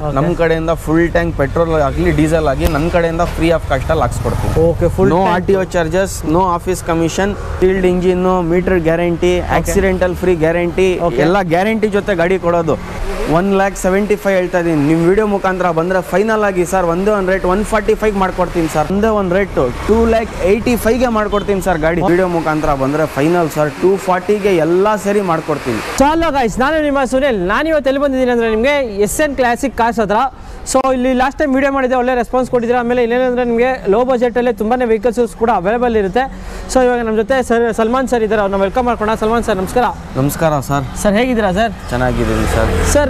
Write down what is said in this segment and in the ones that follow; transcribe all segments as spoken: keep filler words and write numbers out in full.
ನಮ್ಮ ಕಡೆಯಿಂದ full tank petrol ಆಗಲಿ ಡೀಸೆಲ್ ಆಗಿ ನನ್ನ ಕಡೆಯಿಂದ ಫ್ರೀ ಆಫ್ ಕಾಸ್ಟ್ ಅಲ್ಲಿ ಹಾಕ್ಸ್ಕೊಡ್ತೀನಿ. Okay, full no R T O charges, no office commission, sealed engine, meter guarantee, accidental free guarantee, ಎಲ್ಲ ಗ್ಯಾರಂಟಿ ಜೊತೆ ಗಾಡಿ ಕೊಡೋದು. ಒನ್ ಲ್ಯಾಕ್ ಸೆವೆಂಟಿ ಫೈವ್ ಹೇಳ್ತಾ ಇದ್ದೀನಿ. ನಿಮ್ಮ ವಿಡಿಯೋ ಮುಖಾಂತರ ಬಂದರೆ ಫೈನಲ್ ಆಗಿ ಸರ್ ಒಂದೇ ಒಂದು ರೇಟ್ ಒನ್ ಫಾರ್ಟಿ ಫೈವ್ ಮಾಡ್ಕೊಡ್ತೀನಿ ಸರ್. ಒಂದೇ ಒಂದು ರೇಟ್ ಟೂ ಲ್ಯಾಕ್ ಏಯ್ಟಿ ಫೈವ್ಗೆ ಮಾಡ್ಕೊಡ್ತೀನಿ ಸರ್ ಗಾಡಿ. ವಿಡಿಯೋ ಮುಖಾಂತರ ಬಂದರೆ ಫೈನಲ್ ಸರ್ ಟೂ ಫಾರ್ಟಿಗೆ ಎಲ್ಲ ಸರಿ ಮಾಡ್ಕೊಡ್ತೀನಿ. ಚಾಲೋ ಗೈಸ್, ನಾನು ನಿಮ್ಮ ಸುನಿಲ್. ನಾನು ಇವತ್ತು ಎಲ್ಲಿ ಬಂದಿದ್ದೀನಿ ಅಂದರೆ ನಿಮಗೆ ಎಸ್ ಎನ್ ಕ್ಲಾಸಿಕ್ ಕಾರ್ಸ್ ಹತ್ರ. ಸೊ ಇಲ್ಲಿ ಲಾಸ್ಟ್ ಟೈಮ್ ವೀಡಿಯೋ ಮಾಡಿದ್ದೆ, ಒಳ್ಳೆ ರೆಸ್ಪಾನ್ಸ್ ಕೊಟ್ಟಿದ್ದೀರಾ. ಆಮೇಲೆ ಇಲ್ಲೇನಂದರೆ ನಿಮಗೆ ಲೋ ಬಜೆಟಲ್ಲೇ ತುಂಬಾ ವೆಹಿಕಲ್ಸ್ ಕೂಡ ಅವೈಲೇಬಲ್ ಇರುತ್ತೆ. ಸೊ ಇವಾಗ ನಮ್ಮ ಜೊತೆ ಸರ್ ಸಲ್ಮಾನ್ ಸರ್ ಇದ್ದಾರೆ, ಅವ್ರನ್ನ ವೆಲ್ಕಮ್ ಮಾಡ್ಕೊಳ್ಳೋಣ. ಸಲ್ಮಾನ್ ಸರ್ ನಮಸ್ಕಾರ. ನಮಸ್ಕಾರ ಸರ್. ಸರ್ ಹೇಗಿದ್ದೀರಾ ಸರ್? ಚೆನ್ನಾಗಿದ್ದೀನಿ sir. Sir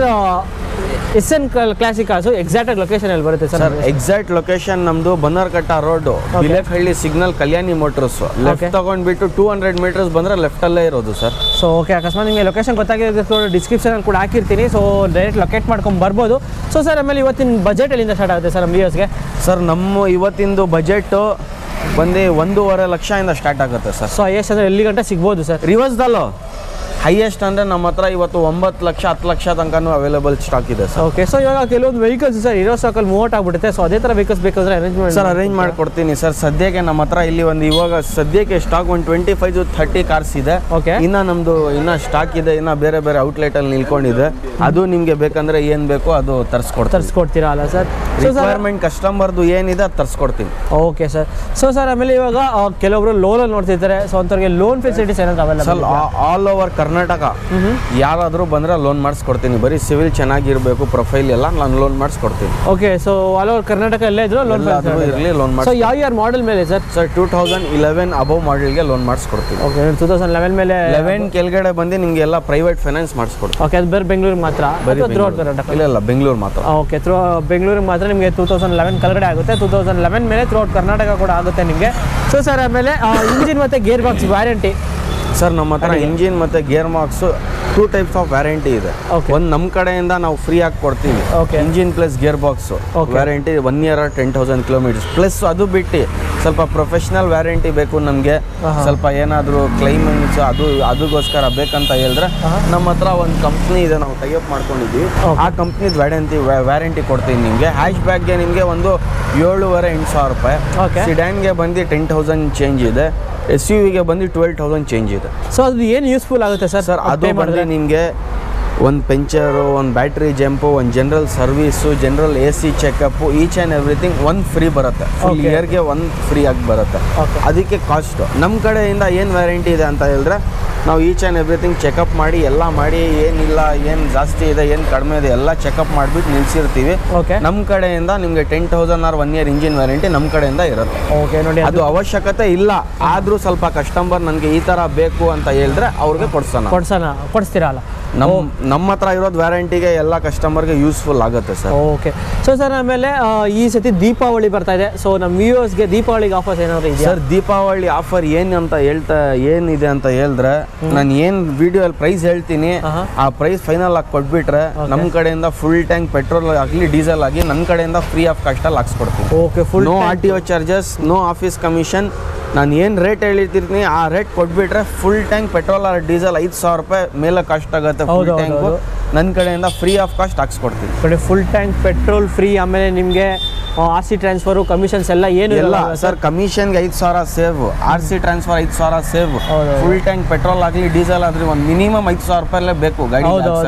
S N classic cars exact location ಎಲ್ಲಿ ಬರುತ್ತೆ ಸರ್? ಸರ್ ಎಕ್ಸಾಕ್ಟ್ ಲೊಕೇಶನ್ ನಮ್ಮದು Bannerghatta road, Bilekahalli signal, Kalyani motors. Left ತಗೊಂಡ್ಬಿಟ್ಟು ಟೂ ಹಂಡ್ರೆಡ್ ಮೀಟರ್ಸ್ ಬಂದರೆ ಲೆಫ್ಟಲ್ಲೇ ಇರೋದು ಸರ್. ಸೊ ಓಕೆ, ಅಕಸ್ಮಾತ್ ನಿಮಗೆ ಲೊಕೇಶನ್ ಗೊತ್ತಾಗಿರೋದು ಡಿಸ್ಕ್ರಿಪ್ಷನಲ್ಲಿ ಕೂಡ ಹಾಕಿರ್ತೀನಿ. ಸೊ ಡೈರೆಕ್ಟ್ ಲೊಕೇಟ್ ಮಾಡ್ಕೊಂಡು ಬರ್ಬೋದು. ಸೊ ಸರ್ ಆಮೇಲೆ ಇವತ್ತಿನ ಬಜೆಟ್ ಎಲ್ಲಿಂದ ಸ್ಟಾರ್ಟ್ ಆಗುತ್ತೆ ಸರ್ ನಮ್ಮ ವ್ಯೂಯರ್ಸ್ಗೆ? ಸರ್ ನಮ್ಮ ಇವತ್ತಿಂದು ಬಜೆಟು ಬಂದು ಒಂದೂವರೆ ಲಕ್ಷದಿಂದ ಸ್ಟಾರ್ಟ್ ಆಗುತ್ತೆ ಸರ್. ಸೊ ಎಷ್ಟು ಅಂದರೆ ಎಲ್ಲಿ ಗಂಟೆ ಸಿಗ್ಬೋದು ಸರ್? ರಿವರ್ಸ್ದಲ್ಲೋ ಹೈಯೆಸ್ಟ್ ಅಂದರೆ ನಮ್ಮ ಹತ್ರ ಇವತ್ತು ಒಂಬತ್ತು ಲಕ್ಷ ಹತ್ತು ಲಕ್ಷ ತನಕನೂ ಅವೈಲೇಬಲ್ ಸ್ಟಾಕ್ ಇದೆ ಸರ್. ಓಕೆ, ಸೊ ಇವಾಗ ಕೆಲವೊಂದು ವೆಹಿಕಲ್ಸ್ ಸರ್ ಇರೋ ಸ್ಟಾಕಲ್ಲಿ ಮೂವಟ್ ಆಗ್ಬಿಡುತ್ತೆ. ಸೊ ಅದೇ ಥರ ವೆಹಿಕಲ್ಸ್ ಬೇಕಾದ್ರೆ ಅರೇಂಜ್ ಮಾಡಿ ಸರ್ ಅರೇಂಜ್ ಮಾಡಿಕೊಡ್ತೀನಿ ಸರ್. ಸದ್ಯಕ್ಕೆ ನಮ್ಮ ಹತ್ರ ಇಲ್ಲಿ ಒಂದು ಇವಾಗ ಸದ್ಯಕ್ಕೆ ಸ್ಟಾಕ್ ಒಂದು twenty five to thirty cars ಇದೆ. ಓಕೆ, ಇನ್ನು ನಮ್ಮದು ಇನ್ನೂ ಸ್ಟಾಕ್ ಇದೆ, ಇನ್ನು ಬೇರೆ ಬೇರೆ ಔಟ್ಲೆಟಲ್ಲಿ ನಿಲ್ಕೊಂಡಿದೆ. ಅದು ನಿಮಗೆ ಬೇಕಂದರೆ ಏನು ಬೇಕೋ ಅದು ತರಿಸ್ಕೊಡ್ತೀನಿ. ತರಿಸ್ಕೊಡ್ತೀರಾ ಅಲ್ಲ ಸರ್? ರಿಕ್ವೈರ್ಮೆಂಟ್ ಕಸ್ಟಮರ್ದು ಏನಿದೆ ಅದು ತರಿಸ್ಕೊಡ್ತೀನಿ. Okay sir. ಸೊ ಸರ್ ಆಮೇಲೆ ಇವಾಗ ಕೆಲವೊಬ್ರು ಲೋನಲ್ಲಿ ನೋಡ್ತಿರ್ತಾರೆ. ಸೊ ಅಂಥವ್ರಿಗೆ ಲೋನ್ ಫೆಸಿಲಿಟೀಸ್ ಏನಾದ್ರು available? Sir all over Karnataka ಯಾರಾದರೂ ಬಂದರೆ ಲೋನ್ ಮಾಡಿಸ್ಕೊಡ್ತೀನಿ. ಬರೀ ಸಿವಿಲ್ ಚೆನ್ನಾಗಿರಬೇಕು, ಪ್ರೊಫೈಲ್ ಎಲ್ಲ ನಾನು ಲೋನ್ ಮಾಡಿಸ್ಕೊಡ್ತೀನಿ. Okay, so all over Karnataka ಎಲ್ಲೇ ಇದ್ರು ಲೋನ್ ಇರಲಿ ಲೋನ್ ಮಾಡಿ. ಸೊ ಯಾವ ಯಾರು ಮಾಡೆಲ್ ಮೇಲೆ sir? Sir two thousand eleven above ಮಾಡೆಲ್ಗೆ ಲೋನ್ ಮಾಡಿಸ್ಕೊಡ್ತೀನಿ. ಓಕೆ, ಟೂ ತೌಸಂಡ್ ಲೆವೆನ್ ಮೇಲೆ ಲೆವೆನ್ ಕೆಳಗಡೆ ಬಂದು ನಿಮಗೆ ಎಲ್ಲ ಪ್ರೈವೇಟ್ ಫೈನಾನ್ಸ್ ಮಾಡಿಸ್ಕೊಡ್ತೀನಿ. ಓಕೆ, ಅದು ಬೇರೆ ಬೆಂಗಳೂರು ಮಾತ್ರ? ಥ್ರೂಔಟ್ ಕರ್ನಾಟಕ? ಇಲ್ಲ ಇಲ್ಲ ಬೆಂಗಳೂರು ಮಾತ್ರ. ಓಕೆ, ಥ್ರೂ ಬೆಂಗಳೂರಿಗೆ ಮಾತ್ರ ನಿಮಗೆ ಟೂ ತೌಸಂಡ್ ಲೆವೆನ್ ಕೆಳಗಡೆ ಆಗುತ್ತೆ. ಟೂ ತೌಸಂಡ್ ಲೆವೆನ್ ಮೇಲೆ ಥ್ರೂಔಟ್ ಕರ್ನಾಟಕ ಕೂಡ ಆಗುತ್ತೆ ನಿಮಗೆ. ಸೊ ಸರ್ ಆಮೇಲೆ ಇಂಜಿನ್ ಮತ್ತು ಗೇರ್ ಬಾಕ್ಸ್ ವ್ಯಾರಂಟಿ? ಸರ್ ನಮ್ಮ ಹತ್ರ ಇಂಜಿನ್ ಮತ್ತು gear box two types of warranty ಇದೆ. ಒಂದು ನಮ್ಮ ಕಡೆಯಿಂದ ನಾವು ಫ್ರೀ ಆಗಿ ಕೊಡ್ತೀವಿ, engine plus gear box warranty one year ten thousand kilometers plus. ಅದು ಬಿಟ್ಟು ಸ್ವಲ್ಪ ಪ್ರೊಫೆಷ್ನಲ್ ವ್ಯಾರಂಟಿ ಬೇಕು ನಮಗೆ, ಸ್ವಲ್ಪ ಏನಾದರೂ ಕ್ಲೈಮಿಂಗ್ಸ್ ಅದು ಅದಕ್ಕೋಸ್ಕರ ಬೇಕಂತ ಹೇಳಿದ್ರೆ ನಮ್ಮ ಹತ್ರ ಒಂದು ಕಂಪ್ನಿ ಇದೆ, ನಾವು ಟೈಅಪ್ ಮಾಡ್ಕೊಂಡಿದ್ದೀವಿ. ಆ ಕಂಪ್ನಿದು ವ್ಯಾರಂಟಿ ವ್ಯಾರಂಟಿ ಕೊಡ್ತೀನಿ ನಿಮಗೆ. ಹ್ಯಾಶ್ ಬ್ಯಾಗ್ಗೆ ನಿಮಗೆ ಒಂದು ಏಳುವರೆ ಎಂಟು ಸಾವಿರ ರೂಪಾಯಿ, ಸಿಡ್ಯಾನ್ಗೆ ಬಂದು ಟೆನ್ ತೌಸಂಡ್ ಚೇಂಜ್ ಇದೆ, ಎಸ್ ಯು ವಿಗೆ ಬಂದು ಟ್ವೆಲ್ ತೌಸಂಡ್ ಚೇಂಜ್ ಇದೆ. ಸೊ ಅದು ಏನು ಯೂಸ್ಫುಲ್ ಆಗುತ್ತೆ ಸರ್? ಸರ್ ಅದು ಬಂದರೆ ನಿಮಗೆ ಒಂದು ಪಂಚರು, ಒಂದು ಬ್ಯಾಟ್ರಿ ಜಂಪು, ಒಂದು general service, general A C checkup, each and everything ಒಂದು ಫ್ರೀ ಬರುತ್ತೆ. ಫುಲ್ ಇಯರ್ಗೆ ಒಂದು ಫ್ರೀ ಆಗಿ ಬರುತ್ತೆ. ಅದಕ್ಕೆ ಕಾಸ್ಟು ನಮ್ಮ ಕಡೆಯಿಂದ ಏನು ವ್ಯಾರಂಟಿ ಇದೆ ಅಂತ ಹೇಳಿದ್ರೆ ನಾವು ಈಚ್ ಆ್ಯಂಡ್ ಎವ್ರಿಥಿಂಗ್ ಚೆಕಪ್ ಮಾಡಿ ಎಲ್ಲ ಮಾಡಿ ಏನಿಲ್ಲ, ಏನು ಜಾಸ್ತಿ ಇದೆ, ಏನು ಕಡಿಮೆ ಇದೆ ಎಲ್ಲ ಚೆಕಪ್ ಮಾಡಿಬಿಟ್ಟು ನಿಲ್ಲಿಸಿರ್ತೀವಿ. ಓಕೆ, ನಮ್ಮ ಕಡೆಯಿಂದ ನಿಮಗೆ ten thousand or one year engine warranty ನಮ್ಮ ಕಡೆಯಿಂದ ಇರುತ್ತೆ. ಓಕೆ ನೋಡಿ, ಅದು ಅವಶ್ಯಕತೆ ಇಲ್ಲ ಆದರೂ ಸ್ವಲ್ಪ ಕಸ್ಟಮರ್ ನನಗೆ ಈ ಥರ ಬೇಕು ಅಂತ ಹೇಳಿದ್ರೆ ಅವ್ರಿಗೆ ಕೊಡ್ಸೋಣ ಕೊಡ್ಸೋಣ ಕೊಡಿಸ್ತೀರಾ ಅಲ್ಲ? ನಮ್ಮ ನಮ್ಮ ಹತ್ರ ಇರೋದು ವ್ಯಾರಂಟಿಗೆ ಎಲ್ಲ ಕಸ್ಟಮರ್ಗೆ ಯೂಸ್ಫುಲ್ ಆಗುತ್ತೆ ಸರ್. ಓಕೆ, ಸೊ ಸರ್ ಆಮೇಲೆ ಈ ಸತಿ ದೀಪಾವಳಿ ಬರ್ತಾ ಇದೆ. ಸೊ ನಮ್ಮ ವ್ಯೂವರ್ಸ್ಗೆ ದೀಪಾವಳಿಗೆ ಆಫರ್ಸ್ ಏನಾದ್ರು ಇದೆಯಾ ಸರ್? ದೀಪಾವಳಿ ಆಫರ್ ಏನು ಅಂತ ಹೇಳ್ತಾ ಏನಿದೆ ಅಂತ ಹೇಳಿದ್ರೆ ನಾನು ಏನು ವಿಡಿಯೋಲ್ಲಿ ಪ್ರೈಸ್ ಹೇಳ್ತೀನಿ ಆ ಪ್ರೈಸ್ ಫೈನಲ್ ಆಗಿ ಕೊಟ್ಬಿಟ್ರೆ ನಮ್ಮ ಕಡೆಯಿಂದ ಫುಲ್ ಟ್ಯಾಂಕ್ ಪೆಟ್ರೋಲ್ ಆಗಲಿ ಡೀಸೆಲ್ ಆಗಿ ನನ್ನ ಕಡೆಯಿಂದ ಫ್ರೀ ಆಫ್ ಕಾಸ್ಟಲ್ಲಿ ಹಾಕ್ಸ್ಕೊಡ್ತೀನಿ. Okay, full no R T O charges, no office commission. ನಾನು ಏನು ರೇಟ್ ಹೇಳಿರ್ತೀನಿ ಆ ರೇಟ್ ಕೊಟ್ಬಿಟ್ರೆ full tank petrol or diesel ಐದು ಸಾವಿರ ರೂಪಾಯಿ ಮೇಲೆ ಕಾಸ್ಟ್ ಆಗುತ್ತೆ. ಫುಲ್ ಟ್ಯಾಂಕು ನನ್ನ ಕಡೆಯಿಂದ ಫ್ರೀ ಆಫ್ ಕಾಸ್ಟ್ ಹಾಕ್ಸ್ಕೊಡ್ತೀನಿ. ಫುಲ್ ಟ್ಯಾಂಕ್ ಪೆಟ್ರೋಲ್ ಫ್ರೀ, ಆಮೇಲೆ ನಿಮಗೆ ಆರ್ ಸಿ ಟ್ರಾನ್ಸ್ಫರು, ಕಮಿಷನ್ಸ್ ಎಲ್ಲ ಏನು ಇಲ್ಲ ಸರ್. ಕಮಿಷನ್ಗೆ ಐದು ಸಾವಿರ ಸೇವ್, ಆರ್ ಸಿ ಟ್ರಾನ್ಸ್ಫರ್ ಐದು ಸಾವಿರ ಸೇವ್, ಫುಲ್ ಟ್ಯಾಂಕ್ ಪೆಟ್ರೋಲ್ ಆಗಲಿ ಡೀಸೆಲ್ ಆಗಲಿ ಒಂದು ಮಿನಿಮಮ್ ಐದು ಸಾವಿರ ರೂಪಾಯಿ ಬೇಕು ಗಾಡಿ.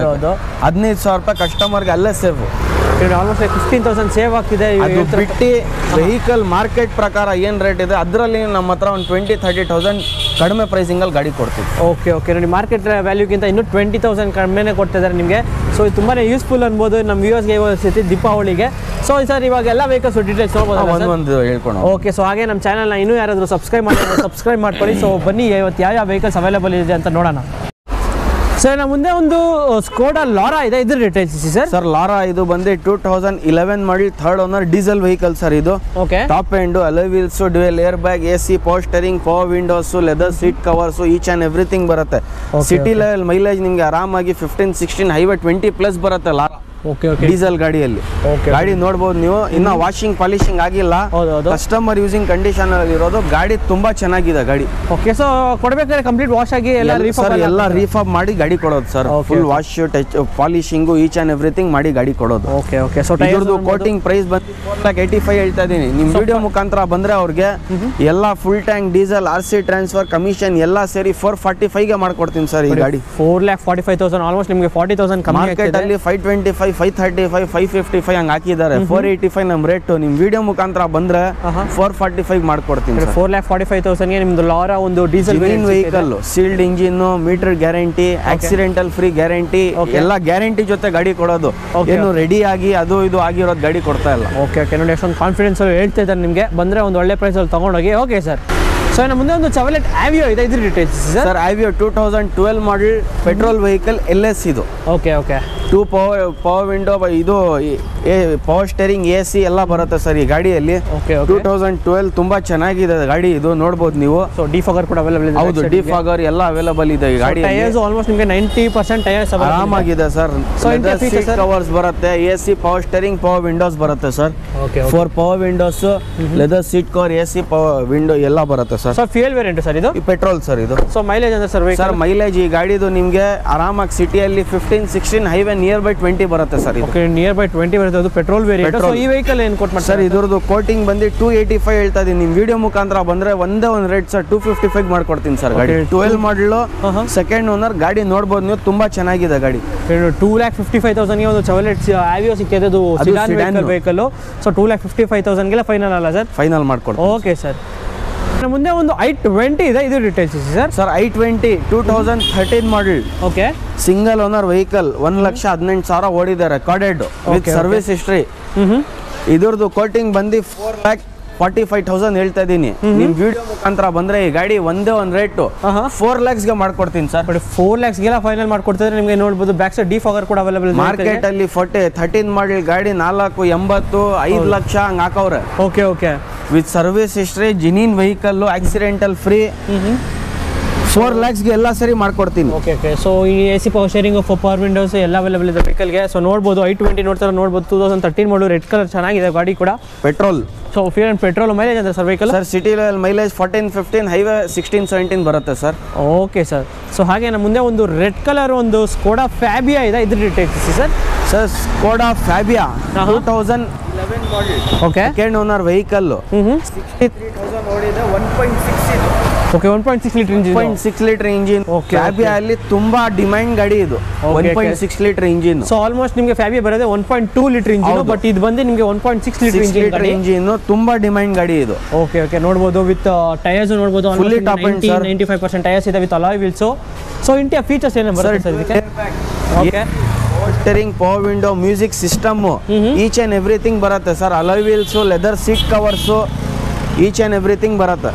ಹದಿನೈದು ಸಾವಿರ ರೂಪಾಯಿ ಕಸ್ಟಮರ್ಗೆ ಅಲ್ಲೇ save. Almost fifteen thousand save ಆಗ್ತಿದೆ. ಅದು ಬಿಟ್ಟು ವೆಹಿಕಲ್ ಮಾರ್ಕೆಟ್ ಪ್ರಕಾರ ಏನು ರೇಟ್ ಇದೆ ಅದರಲ್ಲಿ ನಮ್ಮ ಹತ್ರ ಒಂದು ಟ್ವೆಂಟಿ ತರ್ಟಿ ತೌಸಂಡ್ ಕಡಿಮೆ ಪ್ರೈಸಿಂಗಲ್ಲಿ ಗಾಡಿ ಕೊಡ್ತೀವಿ. ಓಕೆ ಓಕೆ ನೋಡಿ, ಮಾರ್ಕೆಟ್ ವ್ಯಾಲ್ಯೂಗಿಂತ ಇನ್ನೂ ಟ್ವೆಂಟಿ ತೌಸಂಡ್ ಕಡಿಮೆನೇ ಕೊಡ್ತಿದ್ದಾರೆ ನಿಮಗೆ. ಸೊ ಇದು ತುಂಬಾ ಯೂಸ್ಫುಲ್ ಅನ್ಬೋದು ನಮ್ಮ ವ್ಯೂವರ್ಸ್ಗೆ ಇವತ್ತು ದೀಪಾವಳಿಗೆ. ಸೊ ಸರ್ ಇವಾಗ ಎಲ್ಲ ವೆಹಿಕಲ್ಸ್ ಡೀಟೇಲ್ಸ್ ನೋಡ್ಬೋದು ಒಂದು ಹೇಳ್ಕೊಂಡು. ಓಕೆ, ಸೊ ಹಾಗೆ ನಮ್ಮ ಚಾನಲ್ನ ಇನ್ನೂ ಯಾರಾದರೂ ಸಬ್ಸ್ಕ್ರೈಬ್ ಮಾಡಿ ಸಬ್ಸ್ಕ್ರೈಬ್ ಮಾಡ್ಕೊಳ್ಳಿ. ಸೊ ಬನ್ನಿ ಇವತ್ತು ಯಾವ ಯಾವ ವೆಹಿಕಲ್ಸ್ ಅವೈಲೇಬಲ್ ಇದೆ ಅಂತ ನೋಡೋಣ. ಸರ್ ನಮ್ಮ ಮುಂದೆ ಒಂದು ಸ್ಕೋಡಾ ಲಾರಾ ಇದೆ, ಇದ್ರ ಡೀಟೇಲ್ಸ್ ಸರ್. ಸರ್ ಲಾರಾ ಇದು ಬಂದು ಟೂ ತೌಸಂಡ್ ಇಲೆವೆನ್ ಮಾಡಿ third owner diesel vehicle sir ಇದು. Okay, top end, alloy wheels, dual air bag, A C, power steering, power windows, leather seat covers, each and everything ಬರುತ್ತೆ. City level mileage ನಿಮಗೆ ಆರಾಮಾಗಿ fifteen sixteen highway twenty plus ಬರುತ್ತೆ Laura. Okay okay diesel ಗಾಡಿಯಲ್ಲಿ. Okay ಗಾಡಿ ನೋಡ್ಬೋದು ನೀವು, ಇನ್ನ washing polishing ಆಗಿಲ್ಲ, ಹೌದೌದು. ಕಸ್ಟಮರ್ ಯೂಸಿಂಗ್ ಕಂಡೀಷನ್ ಅಲ್ಲಿ ಇರೋದು. ಗಾಡಿ ತುಂಬಾ ಚೆನ್ನಾಗಿದೆ ಗಾಡಿ. ಓಕೆ ಸೊ ಕೊಡ್ಬೇಕಾದ್ರೆ ಕಂಪ್ಲೀಟ್ ವಾಶ್ ಆಗಿ ಎಲ್ಲ ಸರ್ ಎಲ್ಲ ರೀಫಾಬ್ ಮಾಡಿ ಗಾಡಿ ಕೊಡೋದು sir. Full wash touch polishing each and everything ಮಾಡಿ ಗಾಡಿ ಕೊಡೋದು. ಓಕೆ ಓಕೆ ಸೊ ಇದ್ರದ್ದು ಕೋಟಿಂಗ್ ಪ್ರೈಸ್ ಬಂದು ಫೋರ್ ಲ್ಯಾಕ್ ಏಯ್ಟಿ ಫೈವ್ ಹೇಳ್ತಾ ಇದೀನಿ. ನಿಮ್ ವಿಡಿಯೋ ಮುಖಾಂತರ ಬಂದ್ರೆ ಅವ್ರಿಗೆ ಎಲ್ಲ full tank diesel R C transfer commission ಎಲ್ಲ ಸೇರಿ ಫೋರ್ ಫಾರ್ಟಿ ಫೈವ್ ಗೆ ಮಾಡ್ಕೊಡ್ತೀನಿ ಸರ್ ಈ ಗಾಡಿ. Four lakh forty five thousand almost ನಿಮಗೆ ಫಾರ್ಟಿ ತೌಸಂಡ್ ಕಮ್ಮಿ ಮಾರ್ಕೆಟ್ ಅಲ್ಲಿ five twenty five five thirty five five fifty five ಹಂಗೆ ಹಾಕಿದ್ದಾರೆ. ಫೋರ್ ಏಯ್ಟಿ ಫೈವ್ ನಮ್ ರೇಟ್. ನಿಮ್ ವಿಡಿಯೋ ಮುಖಾಂತರ ಬಂದ್ರೆ ಫೋರ್ ಫಾರ್ಟಿ ಫೈವ್ ಮಾಡ್ಕೊಡ್ತೀನಿ. Four lakh forty five thousand ಗೆ ನಿಮ್ದು ಲಾರಾ ಒಂದು diesel vehicle, sealed engine, meter guarantee, accidental free guarantee, ಎಲ್ಲ ಗ್ಯಾರಂಟಿ ಜೊತೆ ಗಾಡಿ ಕೊಡೋದು. ಏನು ರೆಡಿ ಆಗಿ ಅದು ಇದು ಆಗಿರೋದು ಗಾಡಿ ಕೊಡ್ತಾ ಇಲ್ಲ. ಓಕೆ ಓಕೆ ನೋಡಿ ಎಷ್ಟೊಂದು ಕಾನ್ಫಿಡೆನ್ಸ್ ಹೇಳ್ತಾ ಇದ್ದಾರೆ ನಿಮಗೆ. ಬಂದರೆ ಒಂದು ಒಳ್ಳೆ ಪ್ರೈಸಲ್ಲಿ ತೊಗೊಂಡೋಗಿ. Okay sir. ಸೊ ಇನ್ನು ಮುಂದೆ ಒಂದು ಚವಲೆಟ್ ಆವಿಯೋ ಇದೆ, ಇದ್ರ details sir. Aveo two thousand twelve model petrol vehicle L S ಇದು. Okay okay two power power window, ಇದು ಪವರ್ ಸ್ಟೇರಿಂಗ್, ಎ ಸಿ ಎಲ್ಲ ಬರುತ್ತೆ ಸರ್ ಈ ಗಾಡಿಯಲ್ಲಿ. ಟೂ ತೌಸಂಡ್ ಟ್ವೆಲ್ ತುಂಬಾ ಚೆನ್ನಾಗಿದೆ ಗಾಡಿ ಇದು, ನೋಡ್ಬೋದು ನೀವು. ಸೊ ಡಿಫಾಗರ್ ಕೂಡ ಅವೈಲೇಬಲ್ ಇದೆ. ಹೌದು, ಡಿಫಾಗರ್ ಎಲ್ಲ ಅವೈಲೇಬಲ್ ಇದೆ ಈ ಗಾಡಿ. ಟೈರ್ಸ್ ಆಲ್ಮೋಸ್ಟ್ ನಿಮಗೆ ನೈಂಟಿ ಪರ್ಸೆಂಟ್ ಟೈರ್ಸ್ ಆರಾಮಾಗಿದೆ ಸರ್. ಸೀಟ್ ಕವರ್ಸ್ ಬರುತ್ತೆ, A C, power steering, power windows ಬರುತ್ತೆ sir. Four power windows, leather seat cover, A C, power window ಎಲ್ಲ ಬರುತ್ತೆ sir. So fuel variant sir ಇದು? ಪೆಟ್ರೋಲ್ ಸರ್ ಇದು. So mileage ಅಂದ್ರೆ sir sir mileage ಈ ಗಾಡಿದು ನಿಮಗೆ ಆರಾಮಾಗಿ ಸಿಟಿಯಲ್ಲಿ fifteen sixteen, highway nearby twenty ಬರುತ್ತೆ sir. Okay, nearby twenty ಬರುತ್ತೆ. ಅದು ಪೆಟ್ರೋಲ್ ವೇರಿಯಂಟ್. ಸೊ ಈ ವೆಹಿಕಲ್ ಏನು ಕೊಟ್ಟು ಮಾಡಿ ಸರ್? ಇದ್ರದ್ದು ಕೋಟಿಂಗ್ ಬಂದು ಟೂ ಏಯ್ಟಿ ಫೈವ್ ಹೇಳ್ತಾ ಇದೀನಿ. ನಿಮ್ಮ ವಿಡಿಯೋ ಮುಖಾಂತರ ಬಂದ್ರೆ ಒಂದೇ ಒಂದು rate sir two fifty five ಮಾಡ್ಕೊಡ್ತೀನಿ ಸರ್ ಗಾಡಿ. ಟ್ವೆಲ್ ಮಾಡಲು ಸೆಕೆಂಡ್ ಓನರ್ ಗಾಡಿ ನೋಡ್ಬೋದು ನೀವು, ತುಂಬಾ ಚೆನ್ನಾಗಿದೆ ಗಾಡಿ. ಟೂ ಲ್ಯಾಕ್ ಫಿಫ್ಟಿ ಫೈವ್ ತೌಸಂಡ್ಗೆ ಒಂದು ಚವಲೆಟ್ ಆವಿಯೋ ಸಿಕ್ಕಿದೆ. ಅದು sedan vehicle. So two lakh fifty five ತೌಸಂಡ್ಗೆಲ್ಲ ಫೈನಲ್ ಅಲ್ಲ ಸರ್? ಫೈನಲ್ ಮಾಡ್ಕೊಡ್ತೀನಿ. Okay sir. ಮುಂದೆ ಒಂದು ಐ ಟ್ವೆಂಟಿ ಇದೆ, ಇದು details sir. Sir I twenty two thousand thirteen model. Okay, single owner vehicle, ಒಂದ್ ಲಕ್ಷ ಹದಿನೆಂಟು ಸಾವಿರ ಓಡಿದೆ, ರೆಕಾರ್ಡೆಡ್ ವಿತ್ ಸರ್ವಿಸ್ ಹಿಸ್ಟ್ರಿ. ಇದ್ರದ್ದು ಕೋಟಿಂಗ್ ಬಂದು four lakh forty five thousand ಹೇಳ್ತಾ ಇದೀನಿ. ನಿಮ್ ವಿಡಿಯೋ ಮುಖಾಂತರ ಬಂದ್ರೆ ಈ ಗಾಡಿ ಒಂದೇ ಒಂದ್ ರೇಟ್ ಫೋರ್ ಲ್ಯಾಕ್ಸ್ ಗೆ ಮಾಡ್ಕೊಡ್ತೀನಿ ಸರ್. ಫೋರ್ ಲ್ಯಾಕ್ಸ್ ಗೆಲ್ಲ ಫೈನಲ್ ಮಾಡ್ಕೊಡ್ತಿದ್ರೆ ನಿಮಗೆ ನೋಡ್ಬೋದು. ಬ್ಯಾಕ್ ಸೈಡ್ ಡಿಫಾಗರ್ ಕೂಡ ಅವೈಲೇಬಲ್ ಇದೆ ಮಾರ್ಕೆಟ್ ಅಲ್ಲಿ. ಫೋರ್ಟಿ ಥರ್ಟೀನ್ ಮಾಡಲ್ ಗಾಡಿ ನಾಲ್ಕು ಎಂಬತ್ತು ಐದು ಲಕ್ಷ ಹಂಗ ಹಾಕವ್ರೆ. Okay okay, with service history, genuine vehicle, accidental free, four ಲ್ಯಾಕ್ಸ್ಗೆ ಎಲ್ಲ ಸರಿ ಮಾಡ್ಕೊಡ್ತೀನಿ. Okay okay. ಸೊ ಈ A C power steering, power windows ಎಲ್ಲ ಅವೈಲೇಬಲ್ ಇದೆ ವೆಹಿಕಲ್ಗೆ. ಸೊ ನೋಡ್ಬೋದು ಐ ಟ್ವೆಂಟಿ ನೋಡ್ತಾರೆ, ನೋಡ್ಬೋದು two thousand thirteen model, red colour ಚೆನ್ನಾಗಿದೆ ಗಾಡಿ ಕೂಡ. Petrol. So fuel and petrol. Mileage ಅಂದ್ರೆ sir vehicle? Sir city level mileage fourteen fifteen, highway sixteen seventeen ಬರುತ್ತೆ ಸರ್. Okay sir. ಸೊ ಹಾಗೆ ನಮ್ಮ ಮುಂದೆ ಒಂದು ರೆಡ್ ಕಲರ್ ಒಂದು ಸ್ಕೋಡಾ ಫ್ಯಾಬಿಯಾ ಇದೆ, ಇದ್ರ details sir. Sir Skoda Fabia two thousand eleven model. Okay, second owner vehicle, sixty three thousand ಓಡಿದೆ, one point six ಇದು. Okay, one point six litre engine. Point six litre engine. Fabia ಅಲ್ಲಿ ತುಂಬಾ demand ಗಾಡಿ ಇದು. One point six litre engine. So almost ನಿಮಗೆ Fabia ಬರೋದೇ one point two litre engine, but ಇದು ಬಂದು ನಿಮಗೆ one point six litre engine engine. ತುಂಬಾ ಡಿಮ್ಯಾಂಡ್ ಗಾಡಿ ಇದು. ಓಕೆ ಓಕೆ, ನೋಡ್ಬೋದು ವಿತ್ ಟೈರ್ಸ್ ನೋಡ್ಬೋದು. Fully top end sir, ninety five percent tyres ಇದೆ with alloy wheels. So interior features ಏನು ಬರುತ್ತೆ ಸರ್ ಇದಕ್ಕೆ? Okay, steering, power window, music system, each and everything ಬರುತ್ತೆ sir. Alloy wheels, leather seat covers, each and everything ಬರುತ್ತೆ.